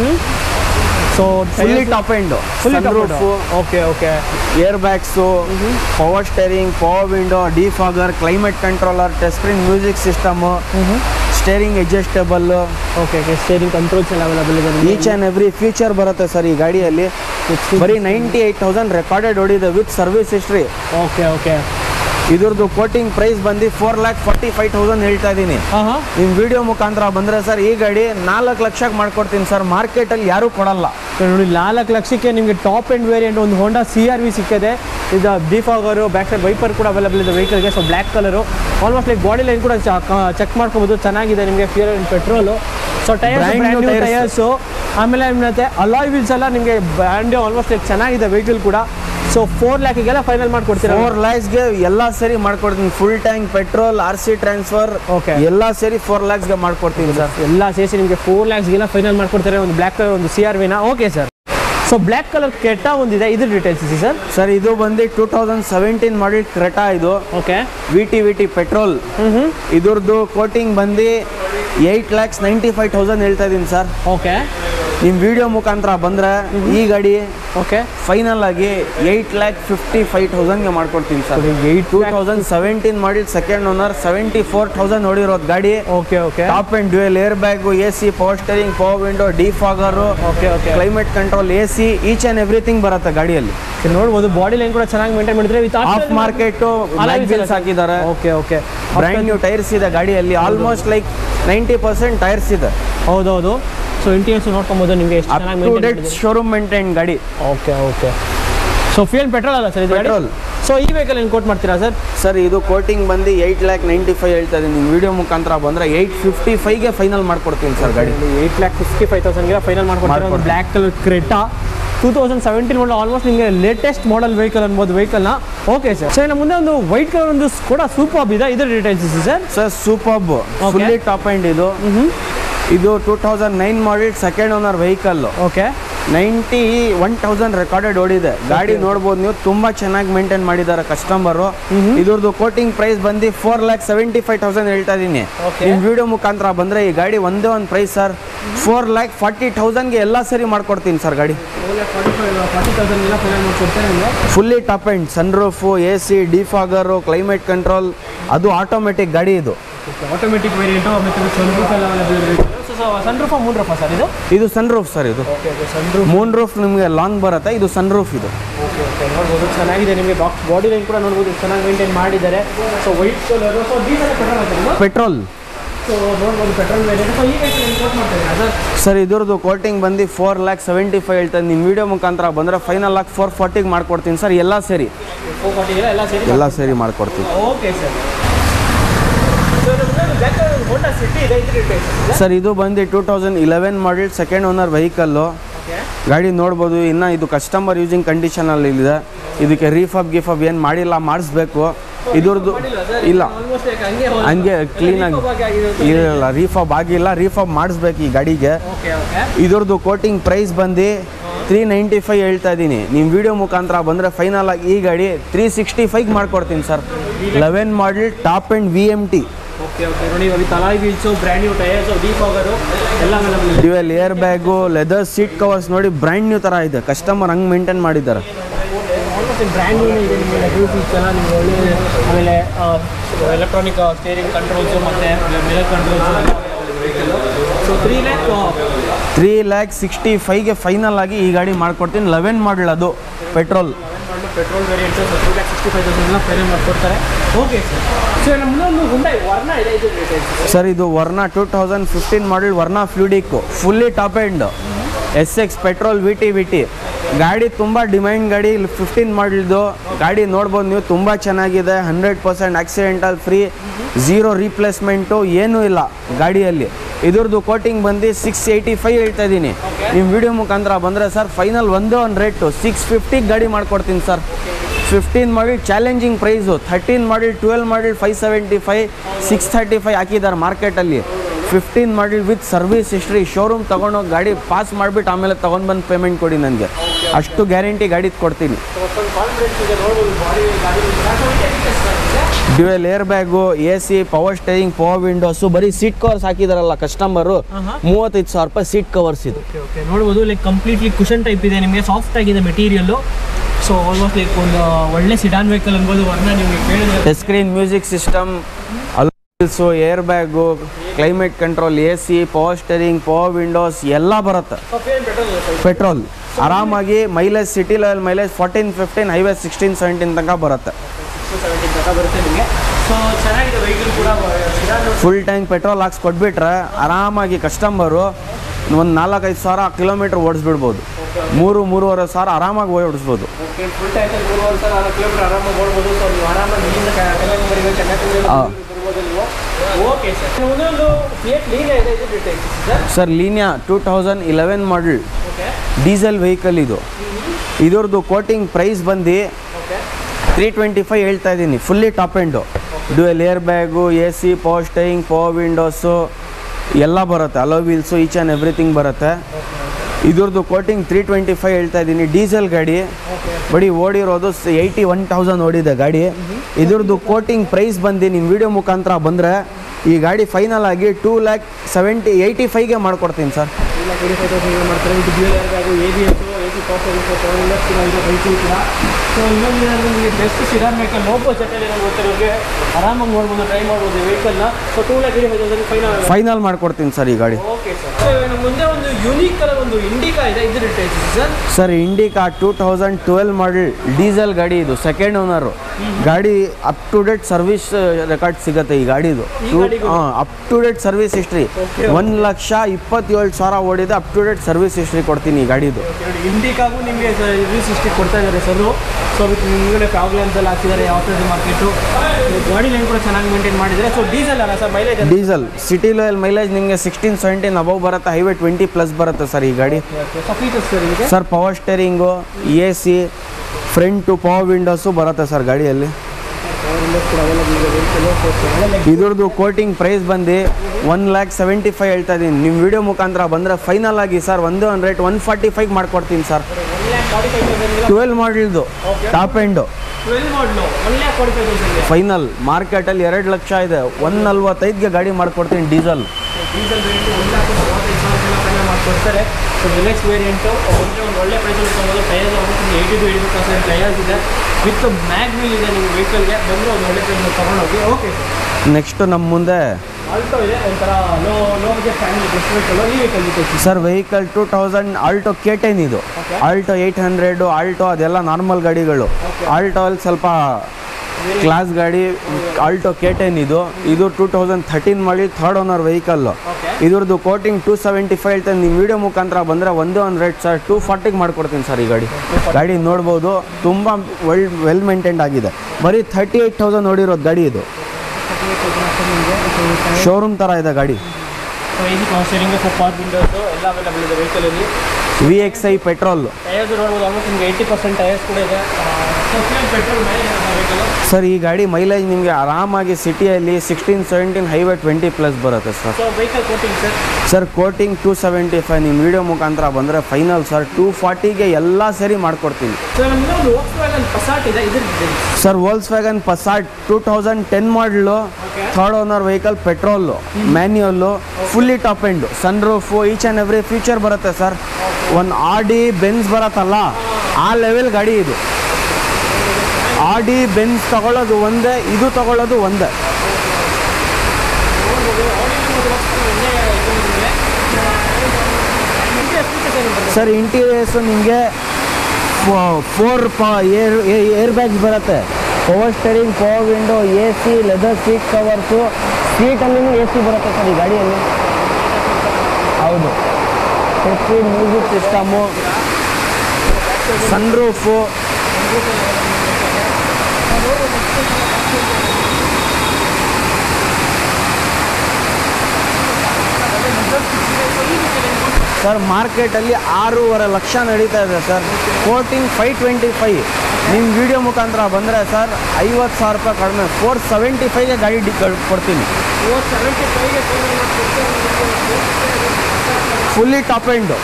so fully top end fully roof okay okay air bags power steering power window defogger climate controller touch screen music system steering adjustable okay okay steering controls ಎಲ್ಲ available ಇದೆ each and every feature ಬರುತ್ತೆ sir ಈ ಗಾಡಿಯಲ್ಲಿ ಬರೀ ninety eight thousand recorded ಹೊಡಿದೆ with service history okay okay ಇದ್ರದ್ದು coating price ಬಂದು four lakh forty five thousand ಹೇಳ್ತಾ ಇದ್ದೀನಿ ನಿಮ್ಮ ವಿಡಿಯೋ ಮುಖಾಂತರ ಬಂದರೆ ಸರ್ ಈ ಗಾಡಿ ನಾಲ್ಕು ಲಕ್ಷಕ್ಕೆ ಮಾಡ್ಕೊಡ್ತೀನಿ ಸರ್ ಮಾರ್ಕೆಟಲ್ಲಿ ಯಾರೂ ಕೊಡಲ್ಲ ನೋಡಿ ನಾಲ್ಕು ಲಕ್ಷಕ್ಕೆ ನಿಮಗೆ ಟಾಪ್ ಎಂಡ್ ವೇರಿಯಂಟ್ ಒಂದು ಹೋಂಡಾ ಸಿ ಆರ್ ವಿ ಸಿಕ್ಕಿದೆ ಇದು ಡಿಫಾಗರು ಬ್ಯಾಕ್ ಸೈಡ್ ವೈಪರ್ ಕೂಡ ಅವೈಲೇಬಲ್ ಇದೆ ವೆಹಿಕಲ್ಗೆ so black colour almost like body line ಕೂಡ ಚೆಕ್ ಮಾಡ್ಕೊಬೋದು ಚೆನ್ನಾಗಿದೆ ನಿಮಗೆ fuel and petrol so tyres tyres ಆಮೇಲೆ ಮತ್ತೆ ಅಲಾಯ್ ವೀಲ್ಸ್ ಎಲ್ಲ ನಿಮಗೆ ಬ್ರ್ಯಾಂಡ್ ಆಲ್ಮೋಸ್ಟ್ ಲೈಕ್ ಚೆನ್ನಾಗಿದೆ ವೆಹಿಕಲ್ ಕೂಡ ಸೊ ಫೋರ್ ಲ್ಯಾಕಿಗೆಲ್ಲ ಫೈನಲ್ ಮಾಡ್ಕೊಡ್ತೀರಾ ಫೋರ್ ಲ್ಯಾಕ್ಸ್ಗೆ ಎಲ್ಲ ಸೇರಿ ಮಾಡ್ಕೊಡ್ತೀನಿ full tank petrol R C transfer okay ಎಲ್ಲ ಸೇರಿ ಫೋರ್ ಲ್ಯಾಕ್ಸ್ಗೆ ಮಾಡ್ಕೊಡ್ತೀನಿ ಸರ್ ಎಲ್ಲ ಸೇರಿಸಿ ನಿಮಗೆ ಫೋರ್ ಲ್ಯಾಕ್ಸ್ಗೆಲ್ಲ ಫೈನಲ್ ಮಾಡ್ಕೊಡ್ತಾರೆ ಒಂದು ಬ್ಲ್ಯಾಕ್ ಕಲರ್ ಒಂದು ಸಿ ಆರ್ ವಿನ okay sir so black colour Creta ಒಂದಿದೆ ಇದ್ರ ಡೀಟೇಲ್ಸ್ ಇದೆ ಸರ್ ಸರ್ ಇದು ಬಂದು ಟೂ ತೌಸಂಡ್ ಸೆವೆಂಟೀನ್ ಮಾಡಿ ಕ್ರೆಟಾ ಇದು okay V T V T petrol ಇದ್ರದ್ದು ಕೋಟಿಂಗ್ ಬಂದು eight lakhs ninety five thousand ಹೇಳ್ತಾ ಇದ್ದೀನಿ ಸರ್ ಓಕೆ ನಿಮ್ಮ ವಿಡಿಯೋ ಮುಖಾಂತರ ಬಂದರೆ ಈ ಗಾಡಿ ಓಕೆ ಫೈನಲ್ ಆಗಿ ಏಯ್ಟ್ ಲ್ಯಾಕ್ ಫಿಫ್ಟಿ ಫೈವ್ ತೌಸಂಡ್ಗೆ ಮಾಡ್ಕೊಡ್ತೀನಿ sir eight two thousand seventeen ಮಾಡಿ second owner seventy four thousand ನೋಡಿರೋದು ಗಾಡಿ okay okay top end dual air bag A C power steering power window defogger okay okay climate control A C each and everything ಬರುತ್ತೆ ಗಾಡಿಯಲ್ಲಿ ನೋಡ್ಬೋದು body line ಕೂಡ ಚೆನ್ನಾಗಿ maintain ಮಾಡಿದ್ರೆ with aftermarket wheels ಹಾಕಿದ್ದಾರೆ okay okay brand new tyres ಇದೆ ಗಾಡಿಯಲ್ಲಿ almost like ninety percent tyres ಇದೆ ಹೌದೌದು ಸೊ ಇಂಟೀರಿಯರ್ಸ್ ನೋಡ್ಕೊಬೋದು ನಿಮಗೆ ಎಷ್ಟು ಚೆನ್ನಾಗಿ ಶೋರೂಮ್ ಮೇಂಟೈನ್ ಗಾಡಿ okay okay so fuel petrol ಅಲ್ಲ ಸರ್ ಇದು ಪೆಟ್ರೋಲ್ ಸೊ ಈ ವೆಹಿಕಲ್ ಏನು ಕೋಟ್ ಮಾಡ್ತೀರಾ ಸರ್ ಸರ್ ಇದು ಕೋಟಿಂಗ್ ಬಂದು ಏಯ್ಟ್ ಲ್ಯಾಕ್ ನೈಂಟಿ ಫೈವ್ ಹೇಳ್ತಾ ಇದ್ದೀನಿ ನಿಮ್ಮ ವಿಡಿಯೋ ಮುಖಾಂತರ ಬಂದರೆ ಏಯ್ಟ್ ಫಿಫ್ಟಿ ಫೈವ್ಗೆ ಫೈನಲ್ ಮಾಡ್ಕೊಡ್ತೀನಿ ಸರ್ ಗಾಡಿ ಏಯ್ಟ್ ಲ್ಯಾಕ್ ಫಿಫ್ಟಿ ಫೈವ್ ತೌಸಂಡ್ಗೆ ಫೈನಲ್ ಮಾಡ್ಕೊಡ್ತಾರೆ ಒಂದು black colour Creta two thousand seventeen model almost ನಿಮಗೆ ಲೇಟೆಸ್ಟ್ ಮಾಡಲ್ ವೆಹಿಕಲ್ ಅನ್ಬೋದು ವೆಹಿಕಲ್ನ ಓಕೆ ಸರ್ ಸರ್ ನಮ್ಮ ಮುಂದೆ ಒಂದು ವೈಟ್ ಕಲರ್ ಒಂದು ಕೂಡ ಸೂಪರ್ ಇದೆ ಇದರ ಡೀಟೇಲ್ಸ್ ಇದೆ sir sir super fully top end ಇದು ಇದು two thousand nine model second owner vehicle okay ninety one thousand recorded ಓಡಿದೆ. ಗಾಡಿ ನೋಡ್ಬೋದು ನೀವು, ತುಂಬಾ ಚೆನ್ನಾಗಿ ಮೇಂಟೈನ್ ಮಾಡಿದ್ದಾರೆ ಕಸ್ಟಮರು. ಇದ್ರದ್ದು ಕೋಟಿಂಗ್ ಪ್ರೈಸ್ ಬಂದು four lakh seventy five thousand ಹೇಳ್ತಾ ಇದೀನಿ. ನಿಮ್ ವಿಡಿಯೋ ಮುಖಾಂತರ ಬಂದ್ರೆ ಈ ಗಾಡಿ ಒಂದೇ ಒಂದು price sir, four lakh forty ತೌಸಂಡ್ಗೆ ಎಲ್ಲ ಸರಿ ಮಾಡ್ಕೊಡ್ತೀನಿ ಸರ್. ಗಾಡಿ fully top end, sun roof, A C, defogger, climate control, ಅದು ಆಟೋಮೆಟಿಕ್ ಗಾಡಿ. ಇದು ಆಟೋಮೆಟಿಕ್ ವೇರಿಯಂಟು ಮತ್ತು ಸನ್ ರೂಫ್ ಎಲ್ಲ ಅವೈಲೇಬಲ್ ಇದೆ. Sun roof moon roof sir ಇದು ಇದು ಸನ್ ರೂಫ್ ಸರ್. ಇದು ಮೂನ್ ರೂಫ್ ನಿಮಗೆ ಲಾಂಗ್ ಬರುತ್ತೆ, ಇದು ಸನ್ ರೂಫ್. ಇದು ನೋಡ್ಬೋದು ಚೆನ್ನಾಗಿದೆ. ನಿಮಗೆ ಬಾಕ್ಸ್ ಬಾಡಿ ಲೈನ್ ಕೂಡ ನೋಡ್ಬೋದು ಚೆನ್ನಾಗಿ ಮೇಂಟೈನ್ ಮಾಡಿದ್ದಾರೆ. So white colour, so diesel petrol petrol so ನೋಡ್ಬೋದು ಪೆಟ್ರೋಲ್ ವೇರಿಯಂಟ್. ಸೊ ಈ ವೆಹಿಕಲ್ ಕೋಟ್ ಮಾಡ್ತಾ ಸರ್ ಸರ್ ಇದ್ರದ್ದು ಕೋಟಿಂಗ್ ಬಂದು ಫೋರ್ ಲ್ಯಾಕ್ ಸೆವೆಂಟಿ ಫೈವ್ ಹೇಳ್ತಾರೆ. ನಿಮ್ಮ ವಿಡಿಯೋ ಮುಖಾಂತರ ಬಂದರೆ ಫೈನಲ್ ಆಗಿ ಫೋರ್ ಫಾರ್ಟಿಗೆ ಮಾಡ್ಕೊಡ್ತೀನಿ ಸರ್. ಎಲ್ಲ ಸೇರಿ ಫೋರ್ ಫಾರ್ಟಿ ಎಲ್ಲ ಸೇರಿ ಎಲ್ಲ ಸೇರಿ ಮಾಡ್ಕೊಡ್ತೀನಿ. Okay sir. ಸರ್ ಇದು ಬಂದು two thousand eleven model, second owner vehicle. ಗಾಡಿ ನೋಡ್ಬೋದು, ಇನ್ನು ಇದು ಕಸ್ಟಮರ್ ಯೂಸಿಂಗ್ ಕಂಡೀಷನಲ್ಲಿ ಇದೆ. ಇದಕ್ಕೆ ರೀಫಬ್ ಗಿಫಬ್ ಏನು ಮಾಡಿಲ್ಲ, ಮಾಡಿಸ್ಬೇಕು. ಇದ್ರದ್ದು ಇಲ್ಲ, ಹಂಗೆ ಕ್ಲೀನಾಗಿ ಇಲ್ಲ, ರೀಫಬ್ ಆಗಿಲ್ಲ, ರೀಫಬ್ ಮಾಡಿಸ್ಬೇಕು ಈ ಗಾಡಿಗೆ. ಇದ್ರದ್ದು ಕೋಟಿಂಗ್ ಪ್ರೈಸ್ ಬಂದು ತ್ರೀ ನೈಂಟಿ ಫೈವ್ ಹೇಳ್ತಾ ಇದ್ದೀನಿ. ನಿಮ್ಮ ವಿಡಿಯೋ ಮುಖಾಂತರ ಬಂದರೆ ಫೈನಲ್ ಆಗಿ ಈ ಗಾಡಿ ತ್ರೀ ಸಿಕ್ಸ್ಟಿ ಫೈವ್ ಮಾಡ್ಕೊಡ್ತೀನಿ sir. Eleven model, top end V M T. Okay okay ನೋಡಿ, ಇವಾಗ ತಲಾಯಿ wheels, brand new tyres, defogger ಎಲ್ಲ available. Dual air bag, leather seat covers ನೋಡಿ ಬ್ರ್ಯಾಂಡ್ ನ್ಯೂ ಥರ ಇದೆ. ಕಸ್ಟಮರ್ ಹಂಗೆ ಮೇಂಟೈನ್ ಮಾಡಿದ್ದಾರೆ. ಬ್ರ್ಯಾಂಡ್ ನ್ಯೂನೇ ಇದೆ ನಿಮಗೆ. ಡ್ಯೂ ಫೀಚರ್ಸ್ ಎಲ್ಲ ನಿಮಗೆ ಒಳ್ಳೆ. ಆಮೇಲೆ ಎಲೆಕ್ಟ್ರಾನಿಕ್ ಸ್ಟೇರಿಂಗ್ ಕಂಟ್ರೋಲ್ಸು ಮತ್ತು mirror controls. So three lakh three lakh sixty ಫೈವ್ಗೆ ಫೈನಲ್ ಆಗಿ ಈ ಗಾಡಿ ಮಾಡ್ಕೊಡ್ತೀನಿ. ಲೆವೆನ್ ಮಾಡಲ್, ಅದು petrol petrol variant. So three lakh sixty five ತೌಸಂಡ್ನ ಫೈನಲ್ ಮಾಡಿಕೊಡ್ತಾರೆ. Okay sir. ಸೊ ನಮ್ಮದೊಂದು ಹುಂಡೈ ವರ್ನಾ ಇದೆ, ಇದು ಸರ್. ಇದು Verna two thousand fifteen model Verna fluidic, fully top end, S X petrol, V T V T ಗಾಡಿ. ತುಂಬ demand ಗಾಡಿ. Fifteen ಮಾಡಲ್ದು ಗಾಡಿ ನೋಡ್ಬೋದು ನೀವು, ತುಂಬ ಚೆನ್ನಾಗಿದೆ. Hundred percent accidental free, zero replacement ಏನೂ ಇಲ್ಲ ಗಾಡಿಯಲ್ಲಿ. ಇದ್ರದ್ದು ಕೋಟಿಂಗ್ ಬಂದು ಸಿಕ್ಸ್ ಏಯ್ಟಿ ಫೈವ್ ಹೇಳ್ತಾ ಇದ್ದೀನಿ. ನಿಮ್ಮ ವಿಡಿಯೋ ಮುಖಾಂತರ ಬಂದರೆ ಸರ್ ಫೈನಲ್ ಒಂದೇ ಒಂದು ರೇಟು ಸಿಕ್ಸ್ ಫಿಫ್ಟಿಗೆ ಗಾಡಿ ಮಾಡ್ಕೊಡ್ತೀನಿ sir. Fifteen model challenging price, thirteen model, twelve model five seventy five, six thirty five ಹಾಕಿದ್ದಾರೆ ಮಾರ್ಕೆಟಲ್ಲಿ. Fifteen model with service history, showroom ತೊಗೊಂಡೋಗಿ ಗಾಡಿ ಪಾಸ್ ಮಾಡಿಬಿಟ್ಟು ಆಮೇಲೆ ತೊಗೊಂಡು ಬಂದು ಪೇಮೆಂಟ್ ಕೊಡಿ ನನಗೆ, ಅಷ್ಟು ಗ್ಯಾರಂಟಿ ಗಾಡಿ ಕೊಡ್ತೀನಿ. Dual air bag, A C, power steering, power windows, ಬರೀ ಸೀಟ್ ಕವರ್ಸ್ ಹಾಕಿದಾರಲ್ಲ ಕಸ್ಟಮರು. ಮೂವತ್ತೈದು ಸಾವಿರ ರೂಪಾಯಿ ಸೀಟ್ ಕವರ್ಸ್ ಇದು. ನೋಡ್ಬೋದು, ಲೈಕ್ ಕಂಪ್ಲೀಟ್ಲಿ ಕುಷನ್ ಟೈಪ್ ಇದೆ ನಿಮಗೆ, ಸಾಫ್ಟ್ ಆಗಿದೆ ಮೆಟೀರಿಯಲ್ಲು. ಸೊ ಆಲ್ಮೋಸ್ಟ್ ಲೈಕ್ ಒಂದು ಒಳ್ಳೆ ಸಿಡಾನ್ ವೆಹಿಕಲ್ ಅನ್ಬೋದು. ವರ್ನ ನಿಮಗೆ ಕೇಳಿದ್ರೆ touch screen music system, alloys, air bag, climate control, A C, power steering, power windows ಎಲ್ಲ ಬರುತ್ತೆ. ಪೆಟ್ರೋಲ್ ಆರಾಮಾಗಿ mileage, city level mileage fourteen fifteen, highway sixteen seventeen ತನಕ ಬರುತ್ತೆ. ಸೊ ಚೆನ್ನಾಗಿದೆ ವೆಹಿಕಲ್ ಕೂಡ. ಫುಲ್ ಟ್ಯಾಂಕ್ ಪೆಟ್ರೋಲ್ ಹಾಕ್ಸಿ ಕೊಟ್ಬಿಟ್ರೆ ಆರಾಮಾಗಿ ಕಸ್ಟಮರು ಒಂದು ನಾಲ್ಕೈದು ಸಾವಿರ ಕಿಲೋಮೀಟ್ರ್ ಓಡಿಸ್ಬಿಡ್ಬೋದು. ಮೂರು ಮೂರುವರೆ ಸಾವಿರ ಆರಾಮಾಗಿ ಓಡಿಸ್ಬೋದು. ಫುಲ್ ಟ್ಯಾಂಕ್ ಮೂರುವರೆ ಸಾವಿರ ಕಿಲೋಮೀಟರ್ ಆರಾಮಾಗಿ ಓಡ್ಬೋದು. ಸೊ ನೀವು ಆರಾಮಾಗಿ ಓಕೆ ಸರ್. ಒಂದೊಂದು ಫಿಯಟ್ ಲೀನಿಯಾ ಇದೆ, ಇದು details sir. Linea two thousand eleven model, diesel vehicle ಇದು. ಇದ್ರದ್ದು ಕೋಟಿಂಗ್ ಪ್ರೈಸ್ ಬಂದು ತ್ರೀ ಟ್ವೆಂಟಿ ಫೈವ್ ಹೇಳ್ತಾ ಇದ್ದೀನಿ. Fully top end, dual air bag, A C, power steering, power windows ಎಲ್ಲ ಬರುತ್ತೆ. Alloy wheels, each and everything ಬರುತ್ತೆ. ಇದ್ರದ್ದು coating three twenty five ಹೇಳ್ತಾ ಇದ್ದೀನಿ. ಡೀಸೆಲ್ ಗಾಡಿ, ಬಡಿ ಓಡಿರೋದು ಏಯ್ಟಿ ಒನ್ ತೌಸಂಡ್ ಓಡಿದೆ ಗಾಡಿ. ಇದ್ರದ್ದು ಕೋಟಿಂಗ್ ಪ್ರೈಸ್ ಬಂದು ನಿಮ್ಮ ವಿಡಿಯೋ ಮುಖಾಂತರ ಬಂದರೆ ಈ ಗಾಡಿ ಫೈನಲ್ ಆಗಿ ಟೂ ಲ್ಯಾಕ್ ಸೆವೆಂಟಿ ಏಯ್ಟಿ ಫೈವ್ಗೆ ಮಾಡ್ಕೊಡ್ತೀನಿ ಸರ್. ಮಾಡ್ತಾರೆ. ಇದು dual air bag, A B S, A C so ಇನ್ನೊಂದು ನಿಮಗೆ ಬೆಸ್ಟ್ ಸಿಡಾನ್ ವೆಹಿಕಲ್ ಲೋ ಬಜೆಟಲ್ಲಿ ಗೊತ್ತಿರೋರಿಗೆ ಆರಾಮಾಗಿ ನೋಡ್ಬೋದು, ಟ್ರೈ ಮಾಡ್ಬೋದು ಈ ವೆಹಿಕಲ್ನ. So two lakh eighty five thousand final final ಮಾಡ್ಕೊಡ್ತೀನಿ ಸರ್ ಈ ಗಾಡಿ. Okay sir. ಸೊ ಮುಂದೆ ಒಂದು ಯೂನಿಕ್ ಕಲರ್ ಒಂದು ಇಂಡಿಕಾ ಇದೆ, ಇದು details sir. Sir Indica two thousand twelve model diesel ಗಾಡಿ. ಇದು ಸೆಕೆಂಡ್ ಓನರು ಗಾಡಿ. Up to date service record ಸಿಗುತ್ತೆ ಈ ಗಾಡಿದು. ಹಾಂ, up to date service history. ಒಂದು ಲಕ್ಷ ಇಪ್ಪತ್ತೇಳು ಸಾವಿರ ಓಡಿದೆ. Up to date service history ಕೊಡ್ತೀನಿ ಈ ಗಾಡಿದು. ಇಂಡಿಕಾಗೂ ನಿಮಗೆ ಸರ್ವಿಸ್ ಹಿಸ್ಟ್ರಿ ಕೊಡ್ತಾ ಇದ್ದಾರೆ ಸರ್. ಸೊ ನಿಮಗೆ ಪ್ರಾಬ್ಲಮ್ಸ್ ಎಲ್ಲ ಹಾಕಿದ್ದಾರೆ. ಆಫ್ಟರ್ ಮಾರ್ಕೆಟು ಗಾಡಿ ಲೈನ್ ಕೂಡ ಚೆನ್ನಾಗಿ ಮೇಂಟೈನ್ ಮಾಡಿದ್ದಾರೆ. ಸೊ ಡೀಸೆಲ್ ಅಲ್ಲ sir, mileage diesel city level mileage ನಿಮಗೆ ಸಿಕ್ಸ್ಟೀನ್ ಸೆವೆಂಟೀನ್ ಅಬೌವ್ ಬರುತ್ತೆ. ಹೈವೇ ಟ್ವೆಂಟಿ ಪ್ಲಸ್ ಬರುತ್ತೆ ಸರ್ ಈ ಗಾಡಿ. Sir power steering, A C, front power windows ಬರುತ್ತೆ ಸರ್ ಗಾಡಿಯಲ್ಲಿ. ಇದ್ರದ್ದು ಕೋಟಿಂಗ್ ಪ್ರೈಸ್ ಬಂದು ಒನ್ ಲ್ಯಾಕ್ ಸೆವೆಂಟಿ ಫೈವ್ ಹೇಳ್ತಾ ಇದ್ದೀನಿ. ನಿಮ್ಮ ವಿಡಿಯೋ ಮುಖಾಂತರ ಬಂದರೆ ಫೈನಲ್ ಆಗಿ ಸರ್ ಒಂದು one rate one forty five ಮಾಡ್ಕೊಡ್ತೀನಿ ಸರ್. ಟ್ವೆಲ್ ಮಾಡಲ್ದು ಟಾಪ್ ಎಂಡು ಫೈನಲ್ ಮಾರ್ಕೆಟಲ್ಲಿ ಎರಡು ಲಕ್ಷ ಇದೆ, ಒನ್ ನಲ್ವತ್ತೈದಿಗೆ ಗಾಡಿ ಮಾಡ್ಕೊಡ್ತೀನಿ ಡೀಸೆಲ್. ಮಾಡ್ಕೊಡ್ತಾರೆ. ಸೊ ನೆಕ್ಸ್ಟ್ ವೇರಿಯಂಟು ಒಂದು ಒಳ್ಳೆ ಪ್ರೈಸಲ್ಲಿ ತೊಗೊಬೋದು. Tyres almost eighty to eighty percent tyres ಇದೆ, ವಿತ್ ಮ್ಯಾಗ್ ವೀಲ್ ಇದೆ. ನಿಮ್ಮ ವೆಹಿಕಲ್ಗೆ ಬಂದರೆ ಒಂದು ಒಳ್ಳೆ ಪ್ರೈಸಲ್ಲಿ ತೊಗೊಂಡೋಗಿ. Okay sir. ನೆಕ್ಸ್ಟ್ ನಮ್ಮ ಮುಂದೆ ಆಲ್ಟೋ ಇದೆ, ಒಂಥರ low low budget family best vehicle. ಈ vehicle sir vehicle two thousand Alto K ten ಇದು. ಆಲ್ಟೋ ಏಯ್ಟ್ ಹಂಡ್ರೆಡು ಆಲ್ಟೋ ಅದೆಲ್ಲ ನಾರ್ಮಲ್ ಗಾಡಿಗಳು. ಆಲ್ಟೋ ಅಲ್ಲಿ ಸ್ವಲ್ಪ ಕ್ಲಾಸ್ ಗಾಡಿ ಆಲ್ಟೋ ಕೆ ಟೆನ್ ಇದು. ಇದು ಟೂ ತೌಸಂಡ್ ಥರ್ಟೀನ್ ಮಾಡಿ ಥರ್ಡ್ ಓನರ್ ವೆಹಿಕಲ್ಲು. ಇದ್ರದ್ದು ಕೋಟಿಂಗ್ ಟೂ ಸೆವೆಂಟಿ ಫೈವ್ ಹೇಳ್ತಾನೆ. ನಿಮ್ಮ ವಿಡಿಯೋ ಮುಖಾಂತರ ಬಂದರೆ ಒಂದೇ ಒಂದು ರೇಟ್ ಸರ್ ಟೂ ಫಾರ್ಟಿಗೆ ಮಾಡ್ಕೊಡ್ತೀನಿ ಸರ್. ಈ ಗಾಡಿ ಗಾಡಿ ನೋಡ್ಬೋದು, ತುಂಬ ವೆಲ್ ವೆಲ್ ಮೇಂಟೈನ್ಡ್ ಆಗಿದೆ. ಬರೀ ಥರ್ಟಿ ಏಯ್ಟ್ ತೌಸಂಡ್ ನೋಡಿರೋದು ಗಾಡಿ ಇದು. ಶೋರೂಮ್ ಥರ ಇದೆ ಗಾಡಿ. ಎಲ್ಲ ಅವೈಲಬಲ್ ಇದೆ ವೆಹಿಕಲಲ್ಲಿ. V X I petrol tyres ನೋಡ್ಬೋದು, ಆಲ್ಮೋಸ್ಟ್ ನಿಮಗೆ ಏಯ್ಟಿ ಪರ್ಸೆಂಟ್ ಟೈರ್ಸ್ ಕೂಡ ಇದೆ. ಪೆಟ್ರೋಲ್ ಸರ್ ಈ ಗಾಡಿ ಮೈಲೇಜ್ ನಿಮಗೆ ಆರಾಮಾಗಿ ಸಿಟಿಯಲ್ಲಿ sixteen seventeen highway twenty plus ಬರುತ್ತೆ sir. Vehicle quoting sir sir quoting two seventy five ನಿಮ್ಮ ವಿಡಿಯೋ ಮುಖಾಂತರ ಬಂದರೆ ಫೈನಲ್ ಸರ್ ಟೂ ಫಾರ್ಟಿಗೆ ಎಲ್ಲ ಸೇರಿ ಮಾಡ್ಕೊಡ್ತೀನಿ sir. Volkswagen Passat two thousand ten model third owner vehicle, petrol, manual, fully top end, sun roof, each and every feature ಬರುತ್ತೆ sir. ಒಂದು Audi Benz ಬರುತ್ತಲ್ಲ ಆ ಲೆವೆಲ್ ಗಾಡಿ ಇದು. ಆಡಿ ಬೆನ್ಸ್ ತಗೊಳ್ಳೋದು ಒಂದೇ, ಇದು ತಗೊಳ್ಳೋದು ಒಂದೇ. ಸರ್ ಇಂಟೀರಿಯರ್ಸು ನಿಮಗೆ ಫೋರ್ ಪ ಏರ್ ಏರ್ ಬ್ಯಾಗ್ಸ್ ಬರುತ್ತೆ, power steering, power window, A C, leather seat covers, ಸೀಟಲ್ಲಿ ಎ ಸಿ ಬರುತ್ತೆ ಸರ್ ಈ ಗಾಡಿಯಲ್ಲಿ. ಹೌದು, AC, music system, sun roof, sir ಮಾರ್ಕೆಟಲ್ಲಿ ಆರೂವರೆ ಲಕ್ಷ ನಡೀತಾ ಇದೆ sir. Quoting five twenty five ನಿಮ್ಮ ವಿಡಿಯೋ ಮುಖಾಂತರ ಬಂದರೆ ಸರ್ ಐವತ್ತು ಸಾವಿರ ರೂಪಾಯಿ ಕಡಿಮೆ ಫೋರ್ ಸೆವೆಂಟಿ ಫೈವ್ಗೆ ಗಾಡಿ ಡಿ ಕೊಡ್ತೀನಿ. ಫುಲ್ಲಿ ಟಾಪ್ ಎಂಡು,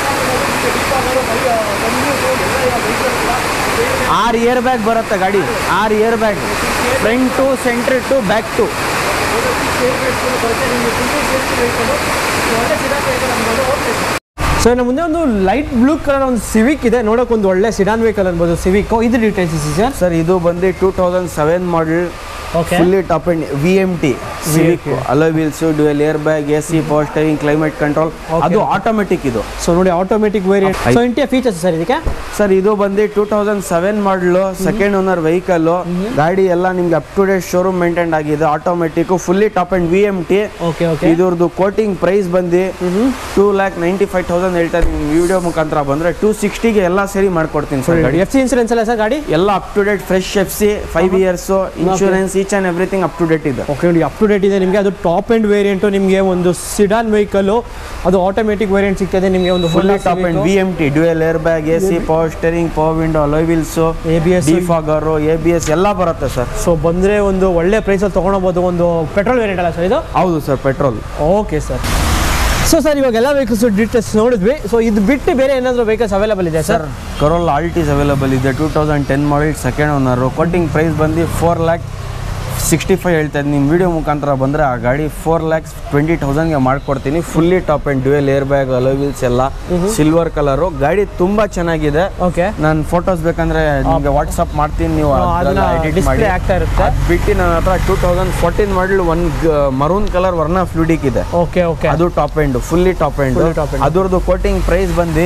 ಆರು ಇಯರ್ ಬ್ಯಾಗ್ ಬರುತ್ತೆ ಗಾಡಿ. ಆರು air bag, front two centre two back two. So ಇನ್ನು ಮುಂದೆ ಒಂದು ಲೈಟ್ ಬ್ಲೂ ಕಲರ್ ಒಂದು ಸಿವಿಕ್ ಇದೆ, ನೋಡೋಕೆ ಒಂದು ಒಳ್ಳೆ ಸಿಡಾನ್ ವೆಹಿಕಲ್ ಅನ್ಬೋದು ಸಿವಿಕ್. ಇದು ಡೀಟೇಲ್ಸ್ ಇದೆ ಸರ್. ಸರ್ ಇದು ಬಂದು two thousand seven model, fully top end V M T Civic, alloy wheels, dual air bag, A C, power steering, climate control, ಅದು ಆಟೋಮೆಟಿಕ್ ಇದು. ಸೊ ನೋಡಿ automatic variant. So interior features sir ಇದಕ್ಕೆ? Sir ಇದು ಬಂದು two thousand seven model, second owner vehicle. ಗಾಡಿ ಎಲ್ಲ ನಿಮ್ಗೆ up to date showroom maintain ಆಗಿದೆ, automatic, fully top end V M T. ಇದ್ರದ್ದು ಕೋಟಿಂಗ್ ಪ್ರೈಸ್ ಬಂದು two lakh ninety five thousand ಹೇಳ್ತಾ ಇದ್ದೀನಿ. ವಿಡಿಯೋ ಮುಖಾಂತರ ಬಂದ್ರೆ ಟೂ ಸಿಕ್ಸ್ಟಿಗೆ ಎಲ್ಲ ಸೇರಿ ಮಾಡ್ಕೊಡ್ತೀನಿ ಸರ್. ಗಾಡಿ ಎಫ್ ಸಿ ಇನ್ಸೂರೆನ್ಸ್ ಅಲ್ಲ ಸರ್? ಗಾಡಿ ಎಲ್ಲ up to date, fresh F C, five years insurance, each and everything up to date ಇದೆ. ಓಕೆ ನೋಡಿ, ಅಪ್ ಟು ಡೇಟ್ ಇದೆ ನಿಮಗೆ. ಅದು ಟಾಪ್ ಎಂಡ್ ವೇರಿಯಂಟು ನಿಮಗೆ ಒಂದು ಸಿಡಾನ್ ವೆಹಿಕಲ್, ಅದು ಆಟೋಮೆಟಿಕ್ ವೇರಿಯಂಟ್ ಸಿಗ್ತದೆ ನಿಮಗೆ. ಒಂದು fully top end V M T, dual air bag, A C, power steering, power window, alloy wheels, A B S, defogger, A B S ಎಲ್ಲ ಬರುತ್ತೆ sir. So ಬಂದರೆ ಒಂದು ಒಳ್ಳೆ ಪ್ರೈಸಲ್ಲಿ ತೊಗೊಳ್ಬೋದು. ಒಂದು ಪೆಟ್ರೋಲ್ ವೇರಿಯಂಟ್ ಅಲ್ಲ ಸರ್ ಇದು? ಹೌದು sir, petrol. Okay sir. So sir ಇವಾಗ ಎಲ್ಲ ವೆಹಿಕಲ್ಸ್ ಡೀಟೇಲ್ಸ್ ನೋಡಿದ್ವಿ. ಸೊ ಇದು ಬಿಟ್ಟು ಬೇರೆ ಏನಾದರೂ ವೆಹಿಕಲ್ಸ್ ಅವೈಲೇಬಲ್ ಇದೆ ಸರ್? ಕರೋಲಾ ಆಲ್ಟಿಸ್ ಅವೈಲೇಬಲ್ ಇದೆ, two thousand ten model, second owner. Quoting price ಬಂದು ಫೋರ್ ಲ್ಯಾಕ್ ಸಿಕ್ಸ್ಟಿ ಫೈವ್ ಹೇಳ್ತಾ ಇದ್ದೀನಿ. ನಿಮ್ಮ ವಿಡಿಯೋ ಮುಖಾಂತರ ಬಂದರೆ ಆ ಗಾಡಿ ಫೋರ್ ಲ್ಯಾಕ್ಸ್ ಟ್ವೆಂಟಿ ತೌಸಂಡ್ಗೆ ಮಾಡ್ಕೊಡ್ತೀನಿ. Fully top end dual air bag, alloy wheels ಎಲ್ಲ, ಸಿಲ್ವರ್ ಕಲರು. ಗಾಡಿ ತುಂಬ ಚೆನ್ನಾಗಿದೆ. ಓಕೆ, ನಾನು ಫೋಟೋಸ್ ಬೇಕಂದರೆ ನಿಮಗೆ ವಾಟ್ಸಪ್ ಮಾಡ್ತೀನಿ, ನೀವು ಎಡಿಟ್ ಮಾಡಿ. ಆಗ್ತಾ ಇರುತ್ತೆ. ಬಿಟ್ಟು ನನ್ನ ಹತ್ರ ಟೂ ತೌಸಂಡ್ ಫೋರ್ಟೀನ್ ಮಾಡಲ್ ಒಂದು ಮರೂನ್ ಕಲರ್ ವರ್ನಾ ಫ್ಲೂಡಿಕ್ ಇದೆ. ಓಕೆ ಓಕೆ, ಅದು top end, fully top end. ಅದ್ರದ್ದು ಕೋಟಿಂಗ್ ಪ್ರೈಸ್ ಬಂದು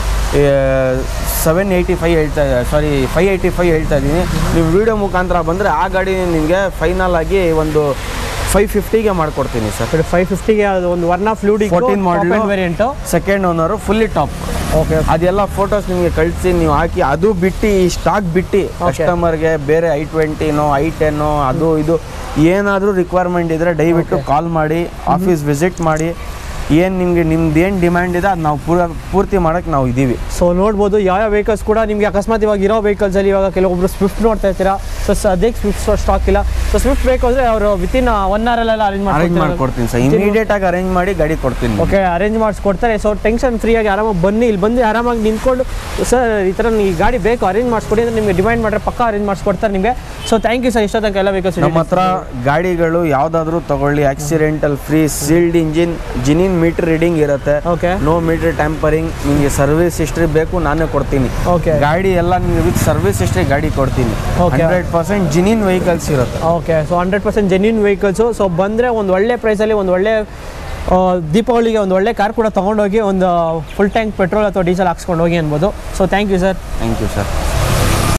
ಸೆವೆನ್ ಏಯ್ಟಿ ಫೈವ್ ಹೇಳ್ತಾ ಇದೆ, ಸಾರಿ ಫೈವ್ ಏಯ್ಟಿ ಫೈವ್ ಹೇಳ್ತಾ ಇದ್ದೀನಿ. ನೀವು ವಿಡಿಯೋ ಮುಖಾಂತರ ಬಂದರೆ ಆ ಗಾಡಿ ನಿಮಗೆ ಫೈನಲ್ ಆಗಿ ಒಂದು ಫೈವ್ ಫಿಫ್ಟಿಗೆ ಮಾಡ್ಕೊಡ್ತೀನಿ ಸರ್. ಫೈವ್ ಫಿಫ್ಟಿಗೆ ಅದು ಒಂದು Verna Fluidic fourteen model variant, second owner, fully top. Okay, ಅದೆಲ್ಲ ಫೋಟೋಸ್ ನಿಮಗೆ ಕಳಿಸಿ ನೀವು ಹಾಕಿ. ಅದು ಬಿಟ್ಟು ಈ ಸ್ಟಾಕ್ ಬಿಟ್ಟು ಕಸ್ಟಮರ್ಗೆ ಬೇರೆ ಐ ಟ್ವೆಂಟಿನೋ ಐ ಟೆನ್ನೋ ಅದು ಇದು ಏನಾದರೂ ರಿಕ್ವೈರ್ಮೆಂಟ್ ಇದ್ದರೆ ದಯವಿಟ್ಟು ಕಾಲ್ ಮಾಡಿ, ಆಫೀಸ್ ವಿಸಿಟ್ ಮಾಡಿ. ಏನು ನಿಮಗೆ ನಿಮ್ದು ಏನು ಡಿಮ್ಯಾಂಡ್ ಇದೆ ಅದು ನಾವು ಪೂರ ಪೂರ್ತಿ ಮಾಡೋಕ್ಕೆ ನಾವು ಇದ್ದೀವಿ. ಸೊ ನೋಡ್ಬೋದು ಯಾವ್ಯಾವ ವೆಹಿಕಲ್ಸ್ ಕೂಡ ನಿಮಗೆ ಅಕಸ್ಮಾತ್ ಇವಾಗ ಇರೋ ವೆಹಿಕಲ್ಸಲ್ಲಿ ಇವಾಗ ಕೆಲವೊಬ್ರು ಸ್ವಿಫ್ಟ್ ನೋಡ್ತಾ ಇರ್ತೀರಾ, ಸೊ ಅದಕ್ಕೆ ಸ್ವಿಫ್ಟ್ ಸ್ಟಾಕ್ ಇಲ್ಲ. ಸೊ ಸ್ವಿಫ್ಟ್ ಬೇಕು ಅಂದರೆ ಅವರು ವಿತಿನ್ ಒನ್ ಅವರಲ್ಲೆಲ್ಲ ಅರೇಂಜ್ ಅರೇಂಜ್ ಮಾಡಿಕೊಡ್ತೀನಿ ಸರ್, ಇಮಿಡಿಯೇಟ್ ಆಗಿ ಅರೇಂಜ್ ಮಾಡಿ ಗಾಡಿ ಕೊಡ್ತೀನಿ. ಓಕೆ, ಅರೇಂಜ್ ಮಾಡಿಸ್ಕೊಡ್ತಾರೆ. ಸೊ ಟೆನ್ಷನ್ ಫ್ರೀಯಾಗಿ ಆರಾಮಾಗಿ ಬನ್ನಿ, ಇಲ್ಲಿ ಬಂದು ಆರಾಮಾಗಿ ನಿಂತ್ಕೊಂಡು ಸರ್ ಈ ಥರ ಈ ಗಾಡಿ ಬೇಕು ಅರೇಂಜ್ ಮಾಡಿಸ್ಕೊಡಿ ಅಂದರೆ ನಿಮಗೆ ಡಿಮ್ಯಾಂಡ್ ಮಾಡಿದ್ರೆ ಪಕ್ಕ ಅರೇಂಜ್ ಮಾಡಿಸ್ಕೊಡ್ತಾರೆ ನಿಮಗೆ. So thank you sir. ಇಷ್ಟ ತನಕ ಎಲ್ಲ ವೆಹಿಕಲ್ಸ್ ನಮ್ಮ ಹತ್ರ ಗಾಡಿಗಳು ಯಾವುದಾದ್ರೂ ತಗೊಳ್ಳಿ, accidental free, sealed engine, genuine meter reading ಇರುತ್ತೆ. Okay, no meter tampering. ನಿಮಗೆ ಸರ್ವಿಸ್ ಹಿಸ್ಟ್ರಿ ಬೇಕು ನಾನೇ ಕೊಡ್ತೀನಿ. ಓಕೆ, ಗಾಡಿ ಎಲ್ಲ ನಿಮಗೆ ವಿತ್ ಸರ್ವಿಸ್ ಹಿಸ್ಟ್ರಿ ಗಾಡಿ ಕೊಡ್ತೀನಿ. ಹಂಡ್ರೆಡ್ ಪರ್ಸೆಂಟ್ ಜಿನಿನ್ ವೆಹಿಕಲ್ಸ್ ಇರುತ್ತೆ. Okay, so hundred percent genuine vehicles. So ಬಂದರೆ ಒಂದು ಒಳ್ಳೆ ಪ್ರೈಸಲ್ಲಿ ಒಂದು ಒಳ್ಳೆ ದೀಪಾವಳಿಗೆ ಒಂದು ಒಳ್ಳೆ ಕಾರ್ ಕೂಡ ತೊಗೊಂಡೋಗಿ ಒಂದು ಫುಲ್ ಟ್ಯಾಂಕ್ ಪೆಟ್ರೋಲ್ ಅಥವಾ ಡೀಸೆಲ್ ಹಾಕ್ಸ್ಕೊಂಡು ಹೋಗಿ ಅನ್ಬೋದು. So thank you sir. Thank you sir.